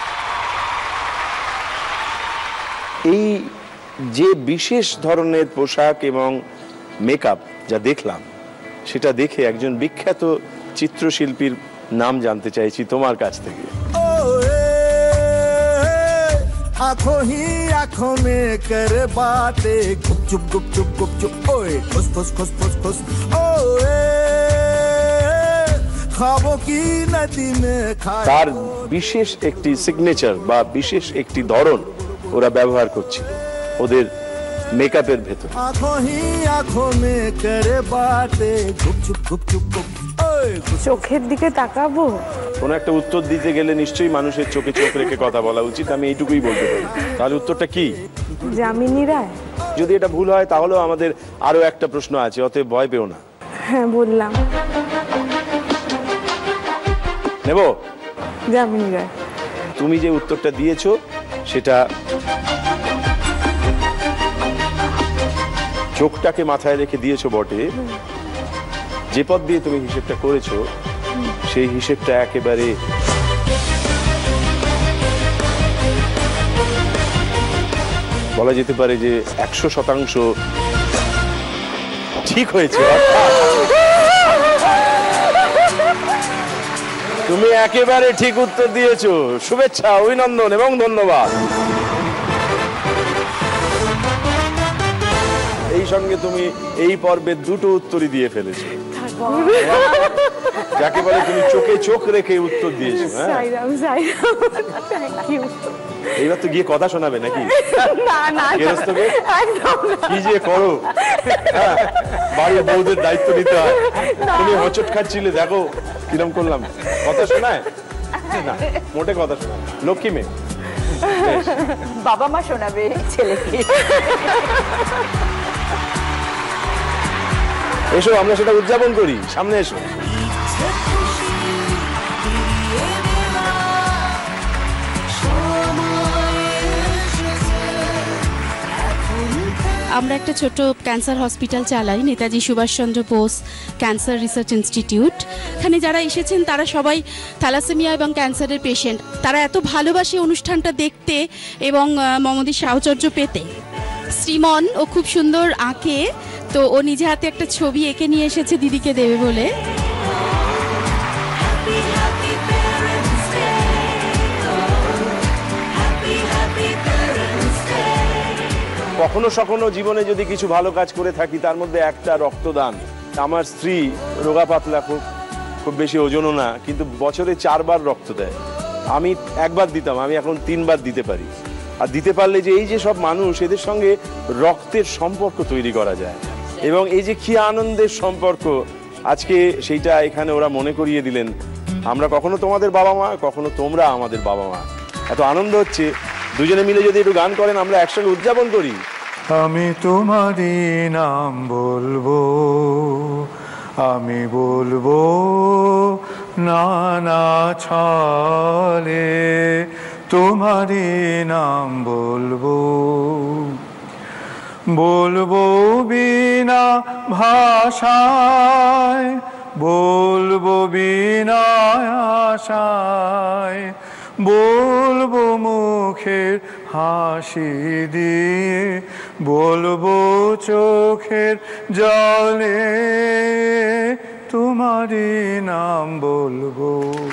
এই যে বিশেষ ধরনের পোশাক এবং মেকআপ যা দেখলাম, সেটা দেখে একজন বিখ্যাত চিত্রশিল্পীর নাম জানতে চাইছি তোমার কাছ থেকে। आंखों ही आंखों में कर बातें, गुपचुप गुपचुप गुपचुप, ओए खुस खुस खुस खुस खुस, ओए ख्वाबों की नदी में खाए। তার বিশেষ একটি সিগনেচার বা বিশেষ একটি ধরন ওরা ব্যবহার করছে ওদের মেকআপের ভেতর। आंखों ही आंखों में कर बातें, गुपचुप गुपचुप गुप, ओए চোখের দিকে তাকাবো। কোনো একটা উত্তর দিতে গেলে নিশ্চয়ই মানুষের চোখে চোখ রেখে কথা বলা উচিত, আমি এইটুকুই বলতে পারি। তাহলে উত্তরটা কি? যামিনী রায়। যদি এটা ভুল হয় তাহলেও আমাদের আরো একটা প্রশ্ন আছে, অতএব ভয় পেও না। হ্যাঁ বললাম নেব? যামিনী রায়। তুমি যে উত্তরটা দিয়েছো সেটা চোখটাকে মাথায় রেখে দিয়েছো বটে, যে পথ দিয়ে তুমি হিসেবটা করেছো সেই হিসেবটা একেবারে বলা যেতে পারে যে 100% ঠিক হয়েছে। তুমি একেবারে ঠিক উত্তর দিয়েছো। শুভেচ্ছা, অভিনন্দন এবং ধন্যবাদ। এই সঙ্গে তুমি এই পর্বের দুটো উত্তরই দিয়ে ফেলেছো, যাকে বলে তুমি চোখে চোখ রেখে উত্তর দিয়েছো। হ্যাঁ, এইবার তো গিয়ে কথা শোনাবে নাকি? কি যে করো, বাড়ির বউদের দায়িত্ব নিতে হয়। তুমি হোঁচট খাচ্ছিলে, দেখো কিরম করলাম। কথা শোনায় না, মোটে কথা শোনায়। লক্ষ্মী মেয়ে, বাবা মা শোনাবে ছেলেকে। এসো আমরা সেটা উদযাপন করি, সামনে এসো। আমরা একটা ছোট ক্যান্সার হসপিটাল চালাই, Netaji Subhash Chandra Bose cancer research institute. এখানে যারা এসেছেন তারা সবাই থ্যালাসেমিয়া এবং ক্যান্সারের পেশেন্ট। তারা এত ভালোবাসে অনুষ্ঠানটা দেখতে এবং মমদির সাহচর্য পেতে। শ্রীমন ও খুব সুন্দর আঁকে, তো ও নিজে হাতে একটা ছবি এঁকে নিয়ে এসেছে দিদিকে দেবে বলে। কখনো সখনো জীবনে যদি কিছু ভালো কাজ করে থাকি, তার মধ্যে একটা রক্তদান। আমার স্ত্রী রোগা পাতলা, খুব বেশি ওজনও না, কিন্তু বছরে 4 বার রক্ত দেয়। আমি একবার দিতাম, আমি এখন 3 বার দিতে পারি। আর দিতে পারলে যে এই যে সব মানুষ, এদের সঙ্গে রক্তের সম্পর্ক তৈরি করা যায়, এবং এই যে কি আনন্দের সম্পর্ক, আজকে সেইটা এখানে ওরা মনে করিয়ে দিলেন। আমরা কখনো তোমাদের বাবা মা, কখনো তোমরা আমাদের বাবা মা। এত আনন্দ হচ্ছে, দুজনে মিলে যদি একটু গান করেন, আমরা একসঙ্গে উদযাপন করি। আমি তোমারই নাম বলবো, আমি বলবো নানা ছলে, তোমারই নাম বলবো, বলবো বিনা ভাষায়, বলবো বিনা আশায়, বলবো মুখের হাসি দিয়ে, বলবো চোখের জলে, তোমারই নাম বলবো।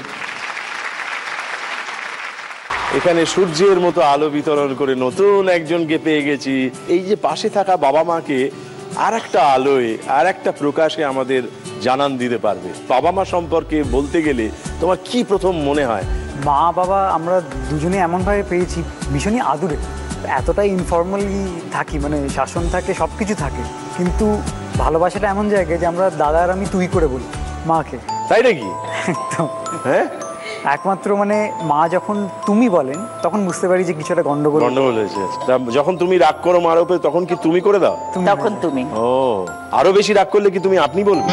এখানে সূর্যের মতো আলো বিতরণ করে নতুন একজনকে পেয়ে গেছি। এই যে পাশে থাকা বাবা মাকে আর একটা আলোয়, আর একটা প্রকাশে আমাদের জানান দিতে পারবে। বাবা মা সম্পর্কে বলতে গেলে তোমার কি প্রথম মনে হয়? মা বাবা আমরা দুজনে এমনভাবে পেয়েছি, ভীষণই আদুরে। এতটাই ইনফর্মালি থাকি, মানে শাসন থাকে, সব কিছু থাকে, কিন্তু ভালোবাসাটা এমন জায়গায় যে আমরা দাদা আর আমি তুই করে বলি মাকে। তাই নাকি? একদম। হ্যাঁ, একমাত্র মানে মা যখন তুমি বলেন তখন বুঝতে পারি যে কিছু একটা গন্ডগোল হয়েছে। যখন তুমি রাগ করো মার উপরে, তখন কি তুমি করে দাও? তখন তুমি। ও, আরো বেশি রাগ করলে কি তুমি আপনি বলবে?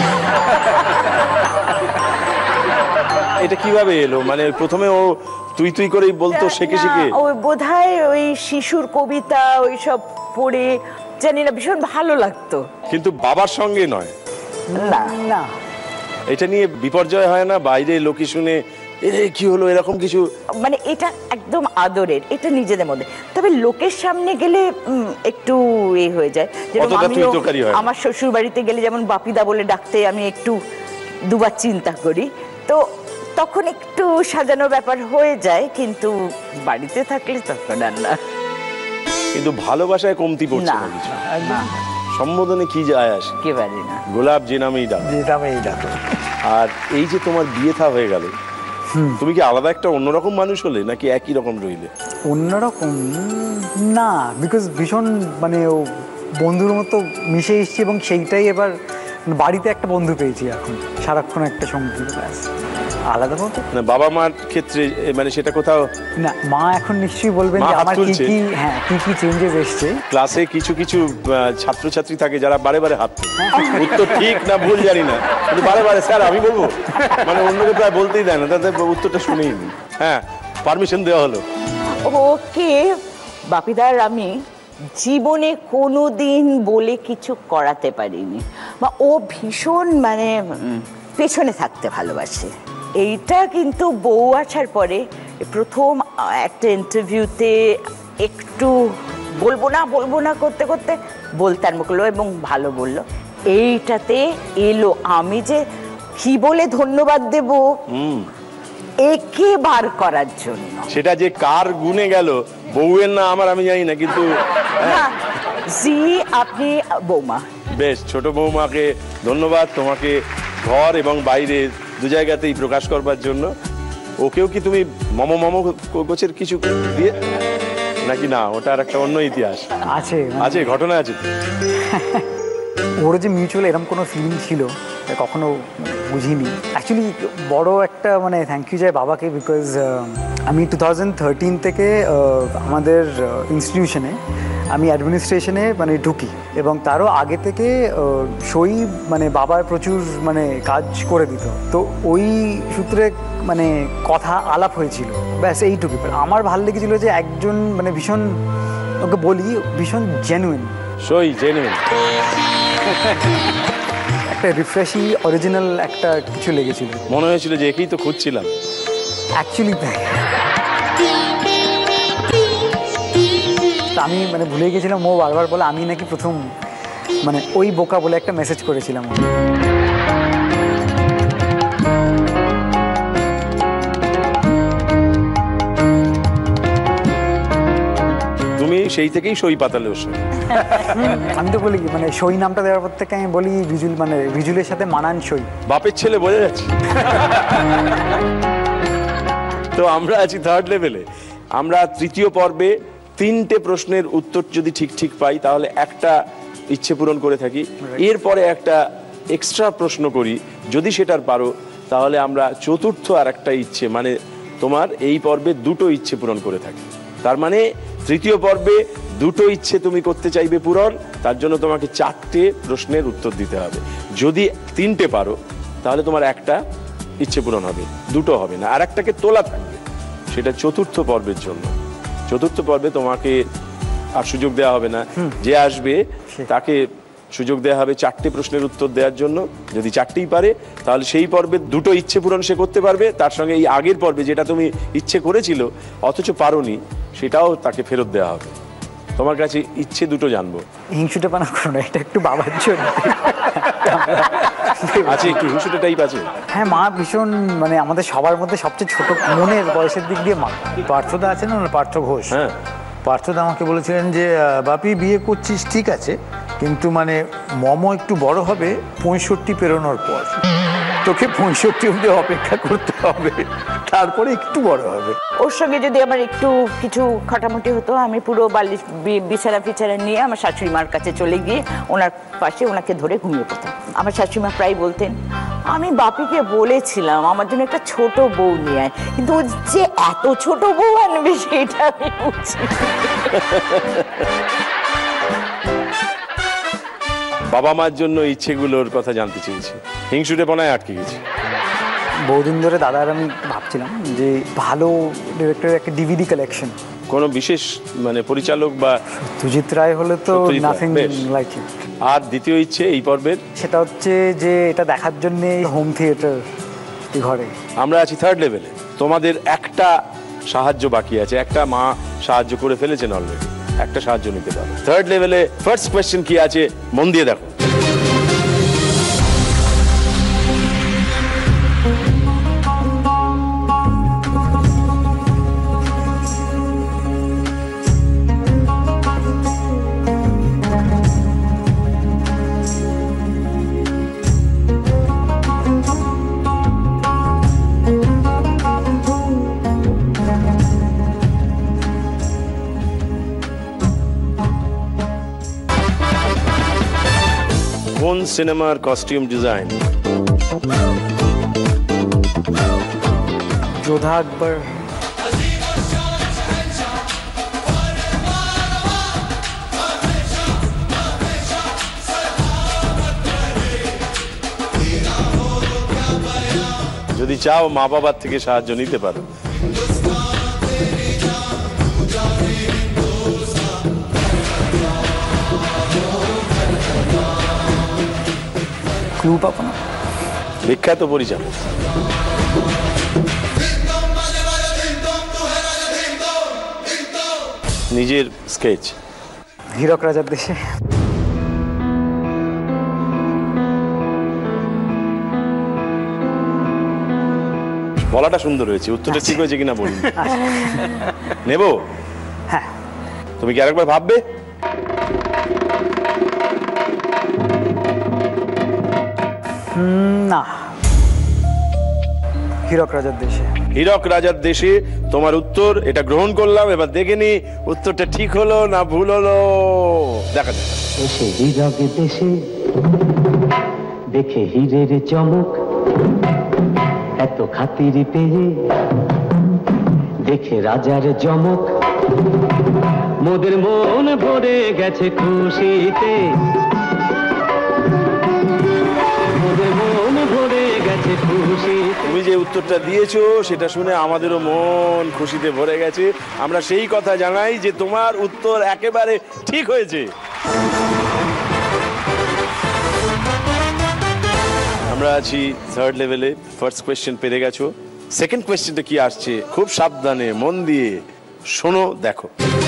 এটা কিভাবে এলো? মানে প্রথমে ও তুই তুই করেই বলতো শিখে শিখে? ওই বোধহয় ওই শিশুর কবিতা ওই সব পড়ে জানি না, ভীষণ ভালো লাগতো। কিন্তু বাবার সঙ্গে নয়? না না। এটা নিয়ে বিপর্যয় হয় না? বাইরে লোকে শুনে কি হলো, এরকম কিছু? মানে এটা একদম আদরের, এটা নিজেদের মধ্যে। তবে লোকের সামনে গেলে একটু এ হয়ে যায়। আমার শ্বশুর বাড়িতে গেলে যেমন বাপিদা বলে ডাকতে আমি একটু দুবার চিন্তা করি, তো তখন একটু সাজানোর ব্যাপার হয়ে যায়, কিন্তু বাড়িতে থাকলে তখন আর না। কিন্তু ভালোবাসায় কমতি পড়ছে না কিছু? সম্বোধনে কি যায় আসে? একেবারে না। গোলাপ যে নামেই ডাকো। আর এই যে তোমার বিয়ে থা হয়ে গেল, তুমি কি আলাদা একটা অন্যরকম মানুষ হলে নাকি একই রকম রইলে? অন্যরকম না, বিকজ ভীষণ মানে ও বন্ধুর মতো মিশে এসছি, এবং সেইটাই এবার বাড়িতে একটা বন্ধু পেয়েছি এখন, সারাক্ষণ একটা সঙ্গী। আলাদা বলতে না, বাবা মার ক্ষেত্রে মানে সেটা কোথাও না। মা এখন নিশ্চয়ই বলবেন যে আমার কি কি কি কি চেঞ্জেস এসছে। ক্লাসে কিছু কিছু ছাত্রছাত্রী থাকে যারা বারে বারে হাত উত্তর ঠিক না ভুল জানি না, কিন্তু বারে বারে স্যার আমি বলবো, মানে অন্যকে প্রায় বলতেই দেয় না, তাদের উত্তরটা শুনেই নি। হ্যাঁ, পারমিশন দেওয়া হলো। ওকে বাপিদার আমি জীবনে কোনোদিন বলে কিছু করাতে পারিনি, বা ও ভীষণ মানে পেছনে থাকতে ভালোবাসে। এইটা কিন্তু বউ আসার পরে প্রথম একটা ইন্টারভিউতে একটু বলবো না করতে করতে বলতে আরম্ভ করলো, এবং ভালো বললো। এইটাতে এলো, আমি যে কি বলে ধন্যবাদ দেব একে বার করার জন্য। সেটা যে কার গুণে গেল, বউয়ের না আমার আমি জানি না, কিন্তু জি আপনি বৌমা। বেশ, ছোট বৌমাকে ধন্যবাদ তোমাকে ঘর এবং বাইরে দু জায়গাতেই প্রকাশ করবার জন্য। ওকেও কি তুমি মম কোচের কিছু দিয়ে নাকি না, ওটা আর একটা অন্য ইতিহাস আছে আছে, ঘটনা আছে। ওর যে মিউচুয়াল এরকম কোনো ফিলিং ছিল কখনো বুঝিনি। অ্যাকচুয়ালি বড় একটা মানে থ্যাংক ইউ যায় বাবাকে, বিকজ আমি 2013 থেকে আমাদের ইনস্টিটিউশনে আমি অ্যাডমিনিস্ট্রেশনে মানে ঢুকি, এবং তারও আগে থেকে সই মানে বাবার প্রচুর মানে কাজ করে দিত, তো ওই সূত্রে মানে কথা আলাপ হয়েছিল, ব্যাস এইটুকু। আমার ভালো লেগেছিল যে একজন মানে ভীষণ, ওকে বলি ভীষণ জেনুইন, সই জেনুইন, একটা রিফ্রেশিং অরিজিনাল একটা কিছু লেগেছিল। মনে হয়েছিল যে একেই তো খুঁজছিলাম। অ্যাকচুয়ালি তাই। আমি মানে ভুলে গেছিলাম, ও বারবার বলে আমি নাকি প্রথম মানে ওই বোকা বলে একটা মেসেজ করেছিলাম। তুমি সেই থেকেই সই পাতালে ওর সঙ্গে। আমি তো বলি মানে সই নামটা দেওয়ার পর থেকে আমি বলি রিজুল, মানে রিজুলের সাথে মানান সই। বাপের ছেলে বোঝা যাচ্ছে। তো আমরা আছি থার্ড লেভেলে। আমরা তৃতীয় পর্বে 3টে প্রশ্নের উত্তর যদি ঠিক পাই তাহলে একটা ইচ্ছে পূরণ করে থাকি, এরপরে একটা এক্সট্রা প্রশ্ন করি, যদি সেটার পারো তাহলে আমরা চতুর্থ আর একটা ইচ্ছে, মানে তোমার এই পর্বে 2টো ইচ্ছে পূরণ করে থাকি। তার মানে তৃতীয় পর্বে 2টো ইচ্ছে তুমি করতে চাইবে পূরণ, তার জন্য তোমাকে 4টে প্রশ্নের উত্তর দিতে হবে। যদি 3টে পারো তাহলে তোমার একটা ইচ্ছে পূরণ হবে, 2টো হবে না, আর একটাকে তোলা থাকবে, সেটা চতুর্থ পর্বের জন্য। চতুর্থ পর্বে তোমাকে আর সুযোগ দেওয়া হবে না, যে আসবে তাকে সুযোগ দেওয়া হবে 4টে প্রশ্নের উত্তর দেওয়ার জন্য। যদি 4টেই পারে তাহলে সেই পর্বে 2টো ইচ্ছে পূরণ সে করতে পারবে, তার সঙ্গে এই আগের পর্বে যেটা তুমি ইচ্ছে করেছিল অথচ পারোনি সেটাও তাকে ফেরত দেওয়া হবে। তোমার কাছে ইচ্ছে 2টো জানবো। হিংসুটে পানা করো না, এটা একটু বাবার জন্য আছে, একটু হিংসুটে টাইপ আছে। হ্যাঁ, মা ভীষণ মানে আমাদের সবার মধ্যে সবচেয়ে ছোট মনের বয়সের দিক দিয়ে মা। পার্থদা আছে না, পার্থ ঘোষ, হ্যাঁ, পার্থদা আমাকে বলেছিলেন যে বাপি বিয়ে করছিস ঠিক আছে, কিন্তু মানে মম একটু বড় হবে 65 পেরোনোর পর, তোকে 65 অব্দি অপেক্ষা করতে হবে, তারপরে একটু বড় হবে। ওর সঙ্গে যদি আমার একটু কিছু খাটামুটি হতো, আমি পুরো বালিশ বিছানা ফিছানা নিয়ে আমার শাশুড়ি মার কাছে চলে গিয়ে ওনার পাশে ওনাকে ধরে ঘুমিয়ে পড়তাম। আমার শাশুড়ি মা প্রায় বলতেন, আমি বাপিকে বলেছিলাম আমার জন্য একটা ছোট বউ নিয়ে আয়, কিন্তু ও যে এত ছোট বউ আনবে সেটা আমি বুঝি। বাবা মার জন্য ইচ্ছেগুলোর কথা জানতে চেয়েছি, হিংসুটে পনায় আটকে গেছি। বহুদিন ধরে দাদা আর আমি ভাবছিলাম যে ভালো ডিরেক্টরের একটা ডিভিডি কালেকশন, কোনো বিশেষ মানে পরিচালক বা সুজিত রায় হলে তো নাথিং লাইক ইট। আর দ্বিতীয় ইচ্ছে এই পর্বের, সেটা হচ্ছে যে এটা দেখার জন্য হোম থিয়েটার ঘরে। আমরা আছি থার্ড লেভেলে, তোমাদের একটা সাহায্য বাকি আছে, একটা মা সাহায্য করে ফেলেছেন অলরেডি, একটা সাহায্য নিতে পারো। থার্ড লেভেলে ফার্স্ট কোয়েশ্চেন কি আছে মন দিয়ে দেখো। কোন সিনেমার কস্টিউম ডিজাইন? যোধা আকবর। যদি চাও মা বাবার থেকে সাহায্য নিতে পারো। ক্লু পাবো না। বিখ্যাত পরিচালক, নিজের স্কেচ। হীরক রাজার দেশে। বলাটা সুন্দর হয়েছে, উত্তরটা ঠিক হয়েছে কিনা বলি। নেব? হ্যাঁ। তুমি কি আরেকবার ভাববে? না, হীরক রাজার দেশে। হীরক রাজার দেশে তোমার উত্তর, এটা গ্রহণ করলাম। এবার দেখে নি উত্তরটা ঠিক হলো না ভুল হলো, দেখা যাক। এসে হীরক দেশে দেখে হীরের চমক, এত খাতির পেয়ে দেখে রাজার চমক, মোদের মন ভরে গেছে খুশিতে, মোদের মন ভরে গেছে খুশি। তুমি যে উত্তরটা দিয়েছো সেটা শুনে আমাদেরও মন খুশিতে ভরে গেছে। আমরা সেই কথা জানাই যে তোমার উত্তর একেবারে ঠিক হয়েছে। আমরা আছি থার্ড লেভেলে, ফার্স্ট কোয়েশ্চেন পেরে গেছো। সেকেন্ড কোয়েশ্চেনটা কি আসছে খুব সাবধানে মন দিয়ে শোনো, দেখো।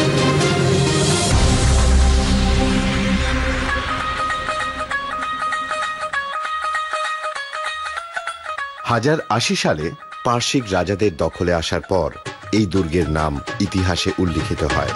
হাজার ৮০ সালে পার্শ্বিক রাজাদের দখলে আসার পর এই দুর্গের নাম ইতিহাসে উল্লিখিত হয়।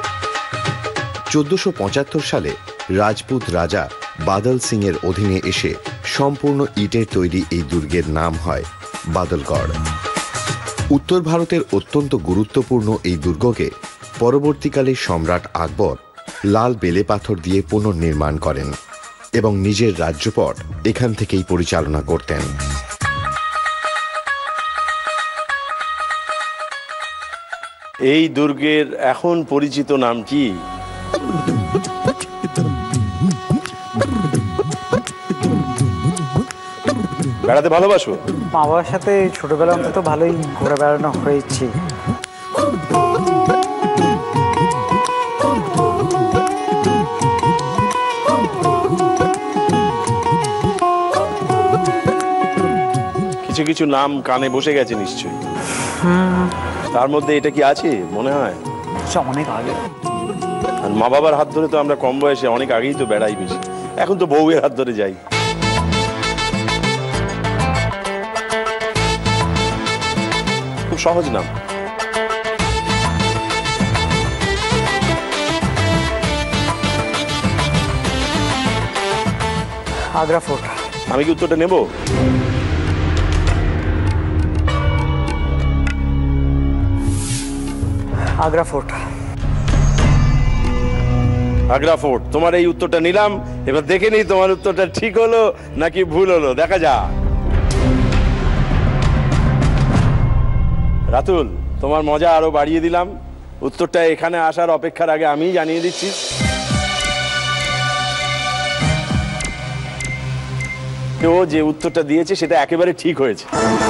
১৪৭৫ সালে রাজপুত রাজা বাদল সিং এর অধীনে এসে সম্পূর্ণ ইটের তৈরি এই দুর্গের নাম হয় বাদলগড়। উত্তর ভারতের অত্যন্ত গুরুত্বপূর্ণ এই দুর্গকে পরবর্তীকালে সম্রাট আকবর লাল বেলে পাথর দিয়ে পুনর্নির্মাণ করেন এবং নিজের রাজ্যপট এখান থেকেই পরিচালনা করতেন। এই দুর্গের এখন পরিচিত নাম কি? বেড়াতে ভালোবাসো? মা বাবার সাথে ছোটবেলা অন্তত ভালোই ঘোরা বেড়ানো হয়েছে। কিছু কিছু নাম কানে বসে গেছে নিশ্চয়ই। তার মধ্যে এটা কি আছে মনে হয়? অনেক আগে। আর মা বাবার হাত ধরে তো আমরা কম বয়সে অনেক আগেই তো বেড়াই বেশি, এখন তো বউয়ের হাত ধরে যাই। খুব সহজ নাম। আগ্রা ফোর্ট। আমি কি উত্তরটা নেব? আগ্রা ফোর্ট। আগ্রা ফোর্ট, তোমার এই উত্তরটা নিলাম। এবার দেখে নিই তোমার উত্তরটা ঠিক হলো নাকি ভুল হলো, দেখা যাক। রাতুল, তোমার মজা আরো বাড়িয়ে দিলাম। উত্তরটা এখানে আসার অপেক্ষার আগে আমি জানিয়ে দিচ্ছি। ও যে উত্তরটা দিয়েছে সেটা একেবারে ঠিক হয়েছে।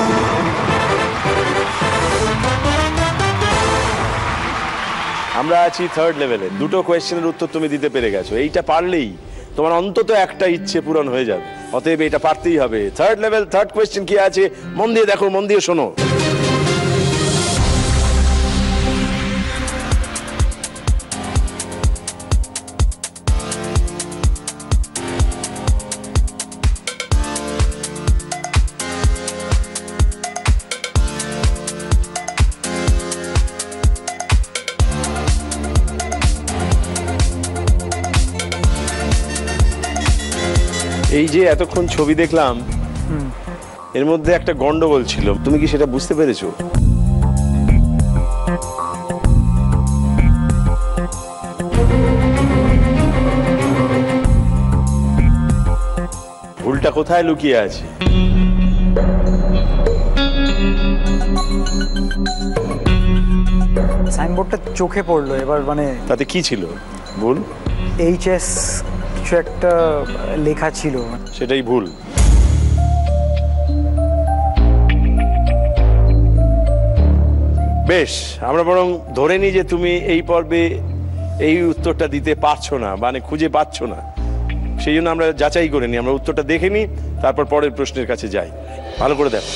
আমরা আছি থার্ড লেভেলে। দুটো কোয়েশ্চেনের উত্তর তুমি দিতে পেরে গেছো। এইটা পারলেই তোমার অন্তত একটা ইচ্ছে পূরণ হয়ে যাবে। অতএব এটা পারতেই হবে। থার্ড লেভেল, থার্ড কোয়েশ্চেন কি আছে মন দিয়ে দেখো, মন দিয়ে শোনো। এই যে এতক্ষণ ছবি দেখলাম এর মধ্যে একটা গন্ডগোল ছিল, তুমি কি সেটা বুঝতে পেরেছো? ভুলটা কোথায় লুকিয়ে আছে? সাইনবোর্ডটা চোখে পড়লো এবার, মানে তাতে কি ছিল ভুল? এইচএস কিছু একটা লেখা ছিল, সেটাই ভুল। বেশ, আমরা বরং ধরে নিই যে তুমি এই পর্বে এই উত্তরটা দিতে পারছো না, মানে খুঁজে পাচ্ছ না। সেই জন্য আমরা যাচাই করে নিই, আমরা উত্তরটা দেখে নিই, তারপর পরের প্রশ্নের কাছে যাই। ভালো করে দেখো।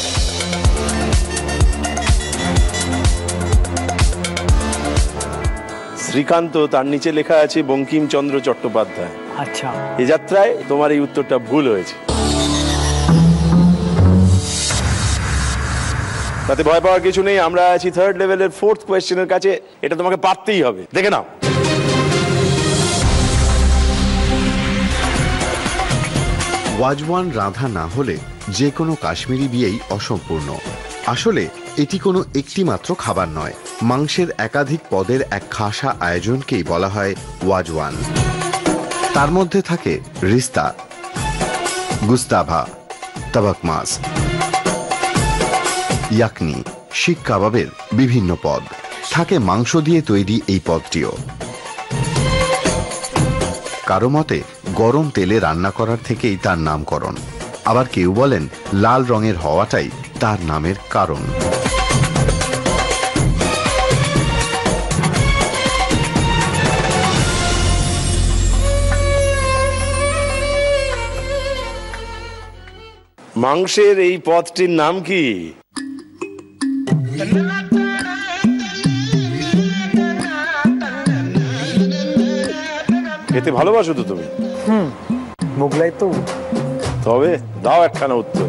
শ্রীকান্ত, তার নিচে লেখা আছে বঙ্কিমচন্দ্র চট্টোপাধ্যায়। আচ্ছা, এই যাত্রায় তোমার এই উত্তরটা ভুল হয়েছে। তাতে ভয় পাওয়ার কিছু নেই। আমরা আছি থার্ড লেভেলের ফোর্থ কোয়েশ্চেনের কাছে। এটা তোমাকে পারতেই হবে, দেখে নাও। ওয়াজওয়ান রাঁধা না হলে যে কোনো কাশ্মীরি বিয়েই অসম্পূর্ণ। আসলে এটি কোনো একটি মাত্র খাবার নয়, মাংসের একাধিক পদের এক খাসা আয়োজনকেই বলা হয় ওয়াজওয়ান। তার মধ্যে থাকে রিস্তা, গুস্তাভা, তাবাক মাছ, ইয়াকনি, শিক কাবাবের বিভিন্ন পদ। থাকে মাংস দিয়ে তৈরি এই পদটিও। কারো মতে গরম তেলে রান্না করার থেকেই তার নামকরণ, আবার কেউ বলেন লাল রঙের হওয়াটাই তার নামের কারণ। মাংসের এই পদটির নাম কি? খেতে ভালোবাসো তো তুমি? মোগলাই তো। তবে দাও একখানা উত্তর।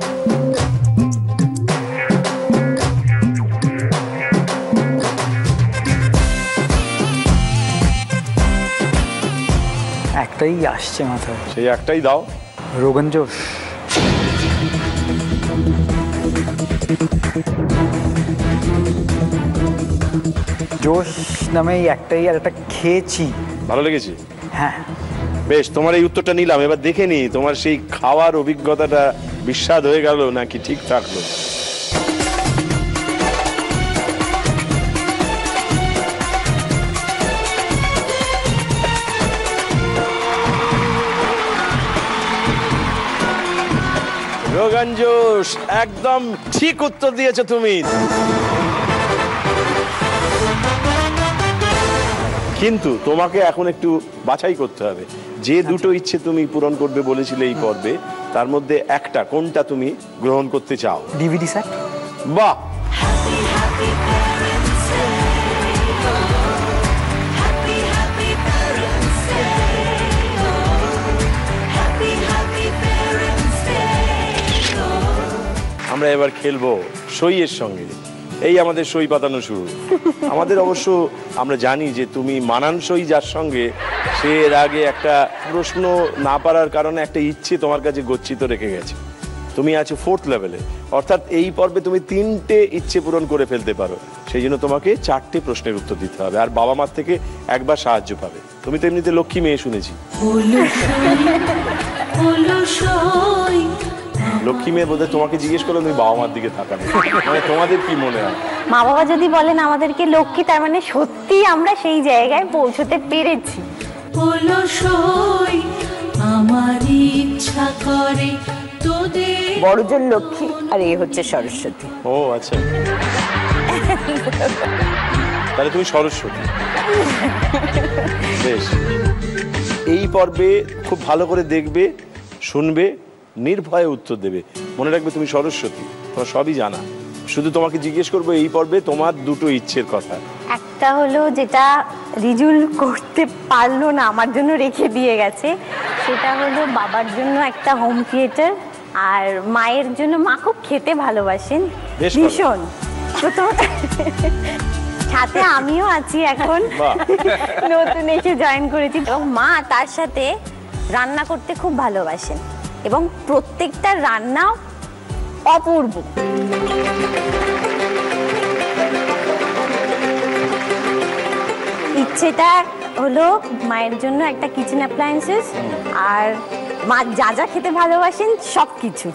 একটাই আসছে মাথায়। সেই একটাই দাও। রোগন জোশ। জোশ নামে একটাই, আর একটা খেয়েছি, ভালো লেগেছে। হ্যাঁ বেশ, তোমার এই উত্তরটা নিলাম। এবার দেখে নি তোমার সেই খাওয়ার অভিজ্ঞতাটা বিস্বাদ হয়ে গেল নাকি ঠিক থাকলো। রোগান জোশ, একদম ঠিক উত্তর দিয়েছো তুমি। কিন্তু তোমাকে এখন একটু বাছাই করতে হবে। যে দুটো ইচ্ছে তুমি পূরণ করবে বলেছিলে এই পর্বে, তার মধ্যে একটা কোনটা তুমি গ্রহণ করতে চাও? DVD set. বাহ, আমরা এবার খেলবো সইয়ের সঙ্গে। এই আমাদের সই পাতানো শুরু। আমাদের অবশ্য আমরা জানি যে তুমি মানানসই যার সঙ্গে, সে এর আগে একটা প্রশ্ন না পারার কারণে একটা ইচ্ছে তোমার কাছে গচ্ছিত রেখে গেছে। তুমি আছো 4th লেভেলে, অর্থাৎ এই পর্বে তুমি 3টে ইচ্ছে পূরণ করে ফেলতে পারো। সেই জন্য তোমাকে 4টে প্রশ্নের উত্তর দিতে হবে, আর বাবা মার থেকে একবার সাহায্য পাবে। তুমি তো এমনিতে লক্ষ্মী মেয়ে শুনেছি। লক্ষ্মী মেয়ে বোধহয় তোমাকে জিজ্ঞেস করলো, তুমি বাবা মার দিকে তাকাবে। মানে তোমাদের কি মনে হয়? মা বাবা যদি বলেন আমাদেরকে লক্ষ্মী, তার মানে সত্যি আমরা সেই জায়গায় পৌঁছতে পেরেছি। আমার ইচ্ছা করে তোদের। বড়জন লক্ষ্মী আর এ হচ্ছে সরস্বতী। ও আচ্ছা, তাহলে তুমি সরস্বতী। বেশ, এই পর্বে খুব ভালো করে দেখবে, শুনবে, নির্ভয়ে উত্তর দেবে। মনে রাখবে তুমি সরস্বতী, তোমার সবই জানা। শুধু তোমাকে জিজ্ঞেস করবো এই পর্বে তোমার দুটো ইচ্ছের কথা। একটা হলো যেটা রিজুল করতে পারলো না, আমার জন্য রেখে দিয়ে গেছে, সেটা হলো বাবার জন্য একটা হোম থিয়েটার, আর মায়ের জন্য, মা খুব খেতে ভালোবাসেন ভীষণ। প্রথম সাথে আমিও আছি এখন, নতুন এসে জয়েন করেছি, এবং মা তার সাথে রান্না করতে খুব ভালোবাসেন এবং প্রত্যেকটা রান্না অপূর্ব। ইচ্ছেটা হলো মায়ের জন্য একটা কিচেন অ্যাপ্লায়েন্সেস, আর মা যা যা খেতে ভালোবাসেন সব কিছু।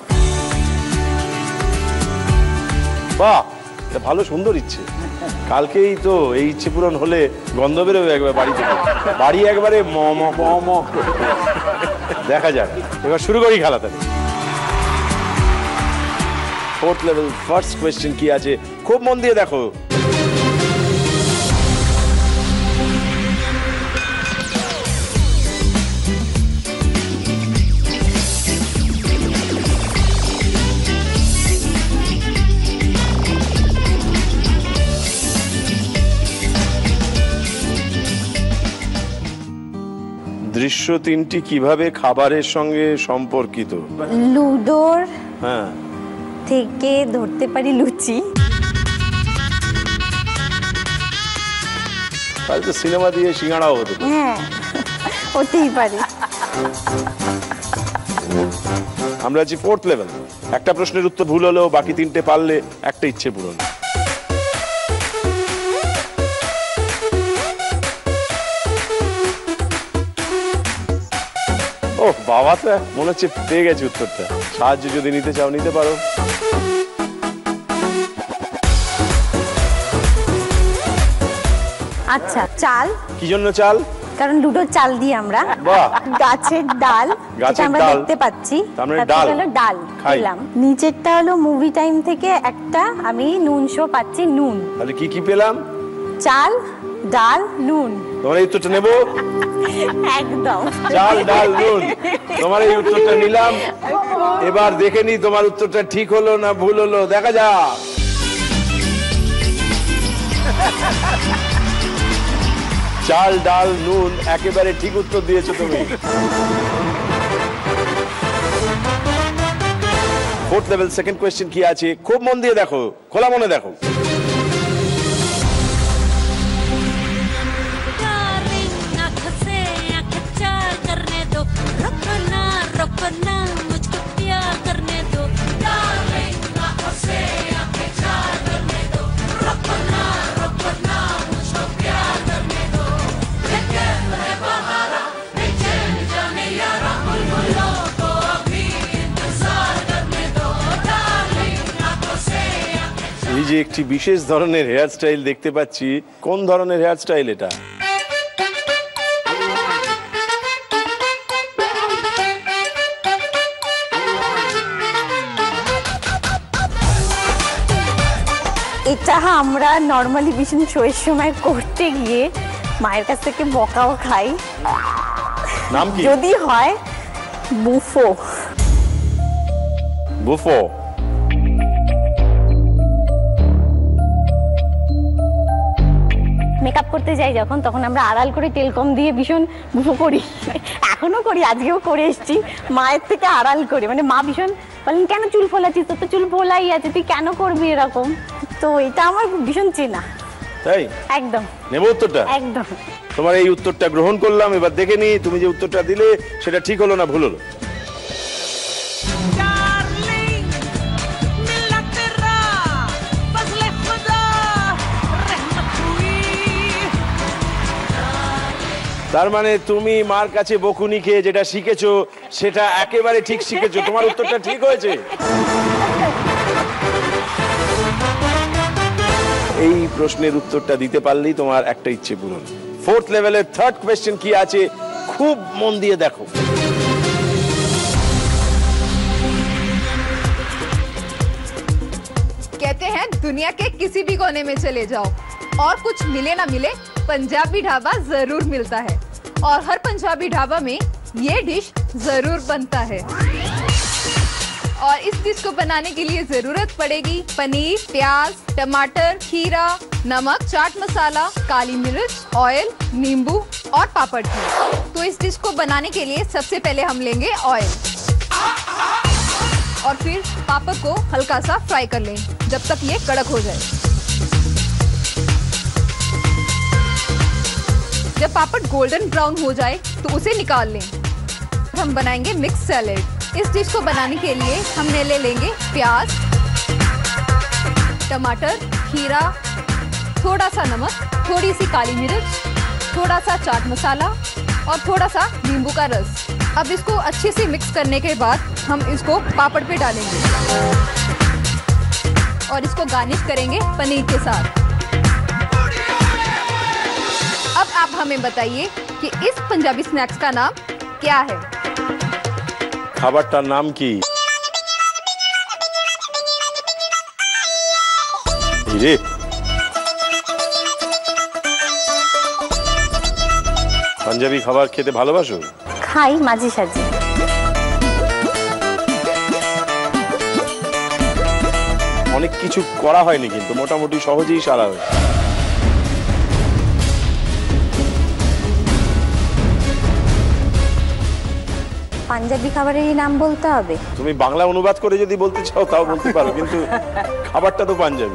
বাহ, এটা ভালো সুন্দর ইচ্ছে। কালকেই তো এই ইচ্ছে পূরণ হলে গন্ধ বেরোবে একবার বাড়ি থেকে। বাড়ি একবারে দেখা যাক। এবার শুরু করি খেলা। তাহলে 4th লেভেল ফার্স্ট কোয়েশ্চেন কি আছে, খুব মন দিয়ে দেখো। দৃশ্য তিনটি কিভাবে খাবারের সঙ্গে সম্পর্কিত? লুডোর হ্যাঁ থেকে ধরতে পারি লুচি। তাহলে তো সিনেমা দিয়ে সিঙ্গাড়াও হতে পারে। হ্যাঁ, হতেই পারে। আমরা আছি 4th লেভেল। একটা প্রশ্নের উত্তর ভুল হলেও বাকি 3টে পারলে একটা ইচ্ছে পূরণ। ও বাবা, তো মনে হচ্ছে পেয়ে গেছে উত্তরটা। সাহায্য যদি নিতে চাও নিতে পারো। আচ্ছা, চাল। কি জন্য চাল? কারণ দুটো চাল দিই আমরা। বাহ। গাছের ডাল, গাছের আমরা ডাল দেখতে পাচ্ছি। তার মানে তারপরে ডাল হলো ডাল খাই। পেলাম। নিচেরটা হলো মুভি টাইম থেকে একটা আমি নুন শো পাচ্ছি, নুন। তাহলে কি কি পেলাম? চাল, ডাল, নুন। তোমার এই উত্তরটা নেবো। একদম চাল, ডাল, নুন। তোমার এই উত্তরটা নিলাম। এবার দেখে নি তোমার উত্তরটা ঠিক হলো না ভুল হলো, দেখা যাক। চাল, ডাল, নুন একেবারে ঠিক উত্তর দিয়েছো তুমি। 4th লেভেল সেকেন্ড কোয়েশ্চেন কি আছে খুব মন দিয়ে দেখো, খোলা মনে দেখো। এই যে একটি বিশেষ ধরনের হেয়ার স্টাইল দেখতে পাচ্ছি, কোন ধরনের হেয়ার স্টাইল এটা? এটা আমরা নর্মালি ভীষণ শোয়ের সময় করতে গিয়ে মায়ের কাছ থেকে বকাও খাই। নাম কি? যদি হয় বুফো। বুফো। মেকআপ করতে যাই যখন, তখন আমরা আড়াল করে তেল কম দিয়ে ভীষণ বুফো করি। এখনো করি, আজকেও করে এসেছি মায়ের থেকে আড়াল করে। মানে মা ভীষণ বলেন, কেন চুল ফোলাচ্ছিস, তোর তো চুল ফোলাই আছে, তুই কেন করবি এরকম। তো এটা আমার ভীষণ চেনা। তাই একদম নেব উত্তরটা। একদম তোমার এই উত্তরটা গ্রহণ করলাম। এবার দেখে নি তুমি যে উত্তরটা দিলে সেটা ঠিক হলো না ভুল হলো। তার মানে তুমি মার কাছে বকুনি খেয়ে যেটা শিখেছো সেটা একেবারে ঠিক শিখেছো। তোমার উত্তরটা ঠিক হয়েছে। এই প্রশ্নের উত্তরটা দিতে পারলেই তোমার একটা ইচ্ছে পূরণ। 4th লেভেলের 3rd কোয়েশ্চেন কি আছে খুব মন দিয়ে দেখো। कहते हैं दुनिया के किसी भी कोने में चले जाओ और कुछ मिले ना मिले, पंजाबी ढाबा जरूर मिलता है। और हर पंजाबी ढाबा में ये डिश जरूर बनता है। और इस डिश को बनाने के लिए जरूरत पड़ेगी पनीर, प्याज, टमाटर, खीरा, नमक, चाट मसाला, काली मिर्च, ऑयल, नींबू और पापड़ की। तो इस डिश को बनाने के लिए सबसे पहले हम लेंगे ऑयल और फिर पापड़ को हल्का सा फ्राई कर लें जब तक ये कड़क हो जाए। जब पापड़ गोल्डन ब्राउन हो जाए तो उसे निकाल लें। हम बनाएंगे मिक्स सैलेड। इस डिश को बनाने के लिए हमने ले लेंगे प्याज, टमाटर, खीरा, थोड़ा सा नमक, थोड़ी सी काली मिर्च, थोड़ा सा चाट मसाला और थोड़ा सा नींबू का रस। अब इसको अच्छे से मिक्स करने के बाद हम इसको पापड़ पे डालेंगे और इसको गार्निश करेंगे पनीर के साथ। अब आप हमें बताइए कि इस पंजाबी स्नैक्स का नाम क्या है? খাবারটার নাম কি? রে পাঞ্জাবি খাবার খেতে ভালোবাসো? খাই মাঝে সাঝে। অনেক কিছু করা হয়নি কিন্তু মোটামুটি সহজেই সারা হয়। পাঞ্জাবি খাবারেরই নাম বলতে হবে? তুমি বাংলা অনুবাদ করে যদি বলতে চাও তাও বলতে পারো, কিন্তু খাবারটা তো পাঞ্জাবি।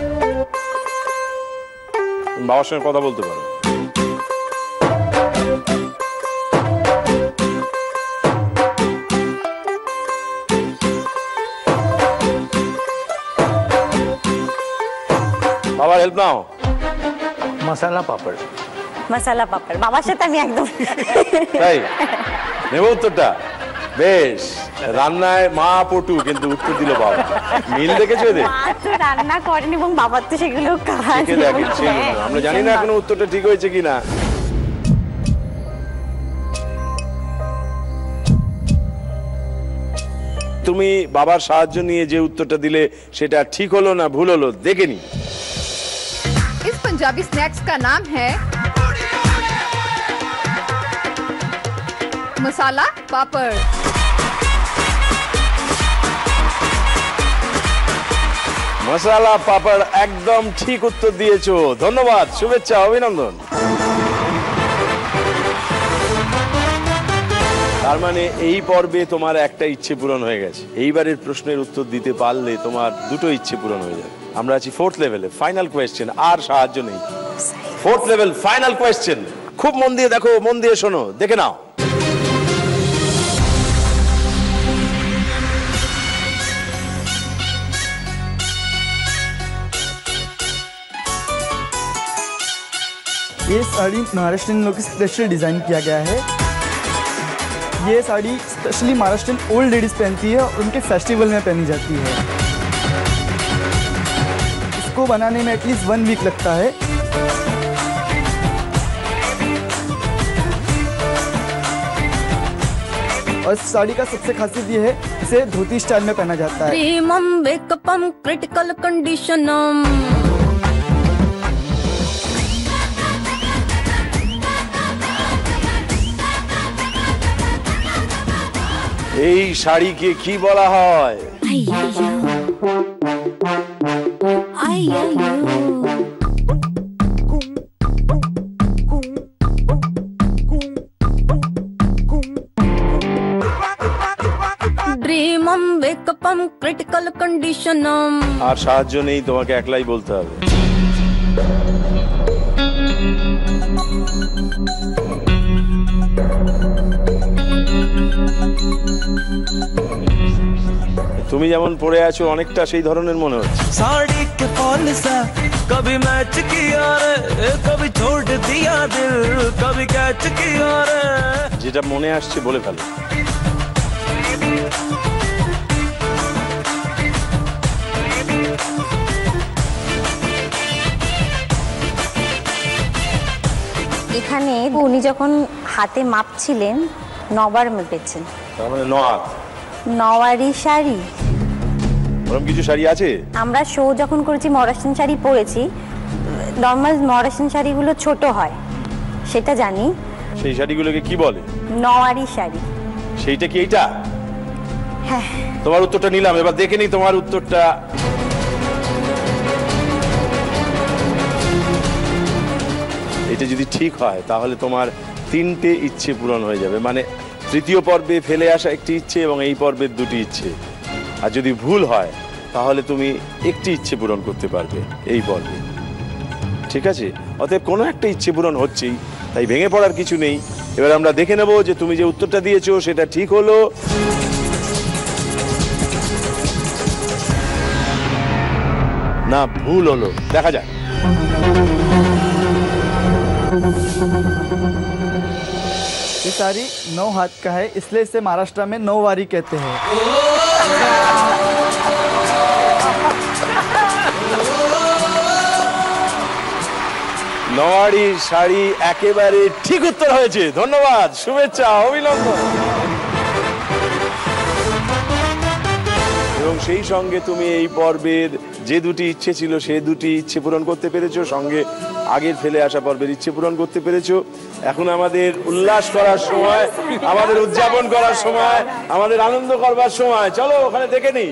বাবার সঙ্গে কথা বলতে পারো। বাবার হেল্প নাও। মশালা পাপড়। মশালা পাপড় বাবার সাথে আমি একদম তাই নেব উত্তরটা? বেশ, রান্নায় মা পটু কিন্তু উত্তর দিল বাবা। মিল দেখেছো এদের? মা তো রান্না করেন এবং বাবার তো সেগুলো কাজ। আমরা জানি না এখনো উত্তরটা ঠিক হয়েছে কিনা। তুমি বাবার সাহায্য নিয়ে যে উত্তরটা দিলে সেটা ঠিক হলো না ভুল হলো দেখে নি। इस पंजाबी स्नैक्स का नाम है मसाला पापड़। মশালা পাপড় একদম ঠিক উত্তর দিয়েছো, ধন্যবাদ, শুভেচ্ছা, অভিনন্দন। তার মানে এই পর্বে তোমার একটা ইচ্ছে পূরণ হয়ে গেছে। এইবারের প্রশ্নের উত্তর দিতে পারলে তোমার দুটো ইচ্ছে পূরণ হয়ে যাবে। আমরা আছি ফোর্থ লেভেলে, ফাইনাল কোয়েশ্চেন, আর সাহায্য নেই। ফোর্থ লেভেল ফাইনাল কোয়েশ্চেন, খুব মন দিয়ে দেখো, মন দিয়ে শোনো, দেখে নাও। ये साड़ी महाराष्ट्रियन लोग स्पेशल डिज़ाइन किया गया है। ये sari specially Maharashtrian old ladies पहनती है और उनके फेस्टिवल में पहनी जाती है। इसको बनाने में एटलीस्ट 1 वीक लगता है। और इस साड़ी का सबसे खासियत ये है, इसे धोती स्टाइल में पहना जाता है। क्रिटिकल कंडीशन এই শাড়িকে কি বলা হয়? Critical condition. আর সাহায্য নেই, তোমাকে একলাই বলতে হবে। তুমি যেমন পড়ে আছো অনেকটা সেই ধরনের মনে হচ্ছে। साड़ी के फॉल सा कभी मैच किया रे, कभी छोड़ दिया दिल, कभी कैच किया रे। যেটা মনে আসছে বলে ফেলো। এখানে উনি যখন হাতে মাপছিলেন 9 বার মেপেছেন। তার মানে 9 হাত। 9 শাড়ি। ওরকম কিছু শাড়ি আছে? আমরা শো যখন করেছি মহারাষ্ট্রিয়ান শাড়ি পরেছি। নর্মাল মহারাষ্ট্রিয়ান শাড়িগুলো ছোট হয়, সেটা জানি। সেই শাড়িগুলোকে কি বলে? 9 শাড়ি। সেইটা কি এইটা? হ্যাঁ। তোমার উত্তরটা নিলাম, এবার দেখে নি তোমার উত্তরটা। এটা যদি ঠিক হয় তাহলে তোমার 3টে ইচ্ছে পূরণ হয়ে যাবে, মানে তৃতীয় পর্বে ফেলে আসা একটি ইচ্ছে এবং এই পর্বের 2টি ইচ্ছে। আর যদি ভুল হয় তাহলে তুমি একটি ইচ্ছে পূরণ করতে পারবে এই পর্বে, ঠিক আছে? অতএব কোনো একটা ইচ্ছে পূরণ হচ্ছেই, তাই ভেঙে পড়ার কিছু নেই। এবার আমরা দেখে নেব যে তুমি যে উত্তরটা দিয়েছো সেটা ঠিক হলো না ভুল হলো, দেখা যাক। ये साड़ी 9 हाथ का है, इसलिए इसे महाराष्ट्र में 9 वारी कहते हैं। নওয়ারি শাড়ি একেবারে ঠিক উত্তর হয়েছে, ধন্যবাদ, শুভেচ্ছা, অভিনন্দন। এবং সেই সঙ্গে তুমি এই পর্বের যে 2টি ইচ্ছে ছিল সেই 2টি ইচ্ছে পূরণ করতে পেরেছো, সঙ্গে আগের ফেলে আসা পর্বের ইচ্ছে পূরণ করতে পেরেছো। এখন আমাদের উল্লাস করার সময়, আমাদের উদযাপন করার সময়, আমাদের আনন্দ করবার সময়। চলো ওখানে দেখে নিই।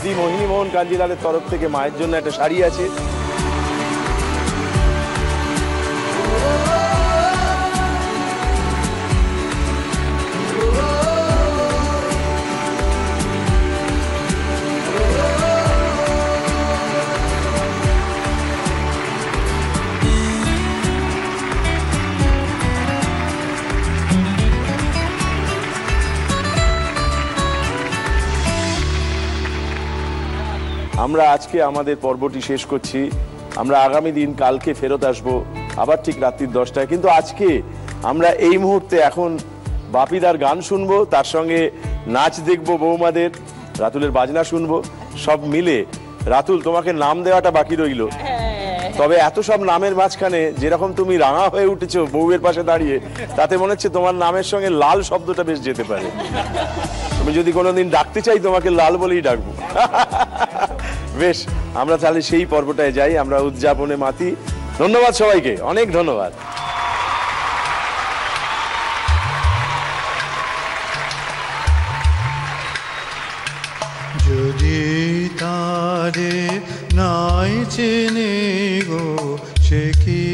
আদি মোহিনী মোহন কাঞ্জিলালের তরফ থেকে মায়ের জন্য একটা শাড়ি আছে। আমরা আজকে আমাদের পর্বটি শেষ করছি। আমরা আগামী দিন কালকে ফেরত আসব আবার ঠিক রাত্রি 10টায়। কিন্তু আজকে আমরা এই মুহূর্তে এখন বাপিদার গান শুনবো, তার সঙ্গে নাচ দেখবো বৌমাদের, রাতুলের বাজনা শুনবো, সব মিলে। রাতুল, তোমাকে নাম দেওয়াটা বাকি রইল। তবে এত সব নামের মাঝখানে যেরকম তুমি রাঙা হয়ে উঠেছো বউয়ের পাশে দাঁড়িয়ে, তাতে মনে হচ্ছে তোমার নামের সঙ্গে লাল শব্দটা বেশ যেতে পারে। তুমি যদি কোনোদিন ডাকতে চাই তোমাকে লাল বলেই ডাকবো। বেশ, আমরা তাহলে সেই পর্বটায় যাই, আমরা উদযাপনে মাতি। ধন্যবাদ সবাইকে, অনেক ধন্যবাদ। যদি তারে নাই চেনে গো সে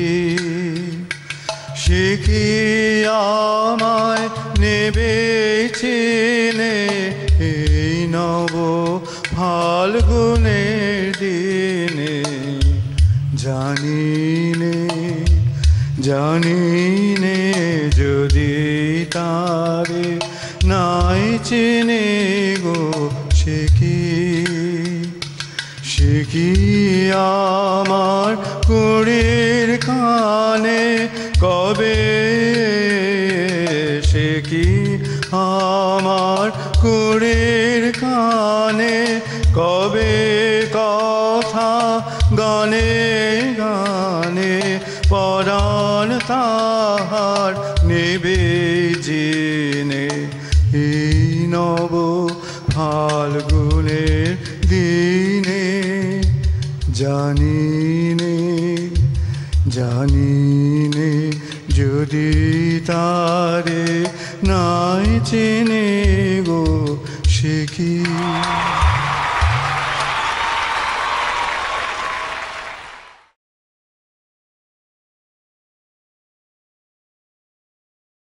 কি আমায় নেবে চেনে এই নব ফাল্গুনের দিনে। জানিনে যদি তারে নাই চেনে গো সে কি আমার কুড়ির কানে কবে, সে কি আমার কুড়ির কানে কবে কথা গানে গানে পরাণ তাহার নেবে জেনে এই নব ফাল্গুনের দিনে। জানিনে যদি তারে নাই চেনে গো সে কি।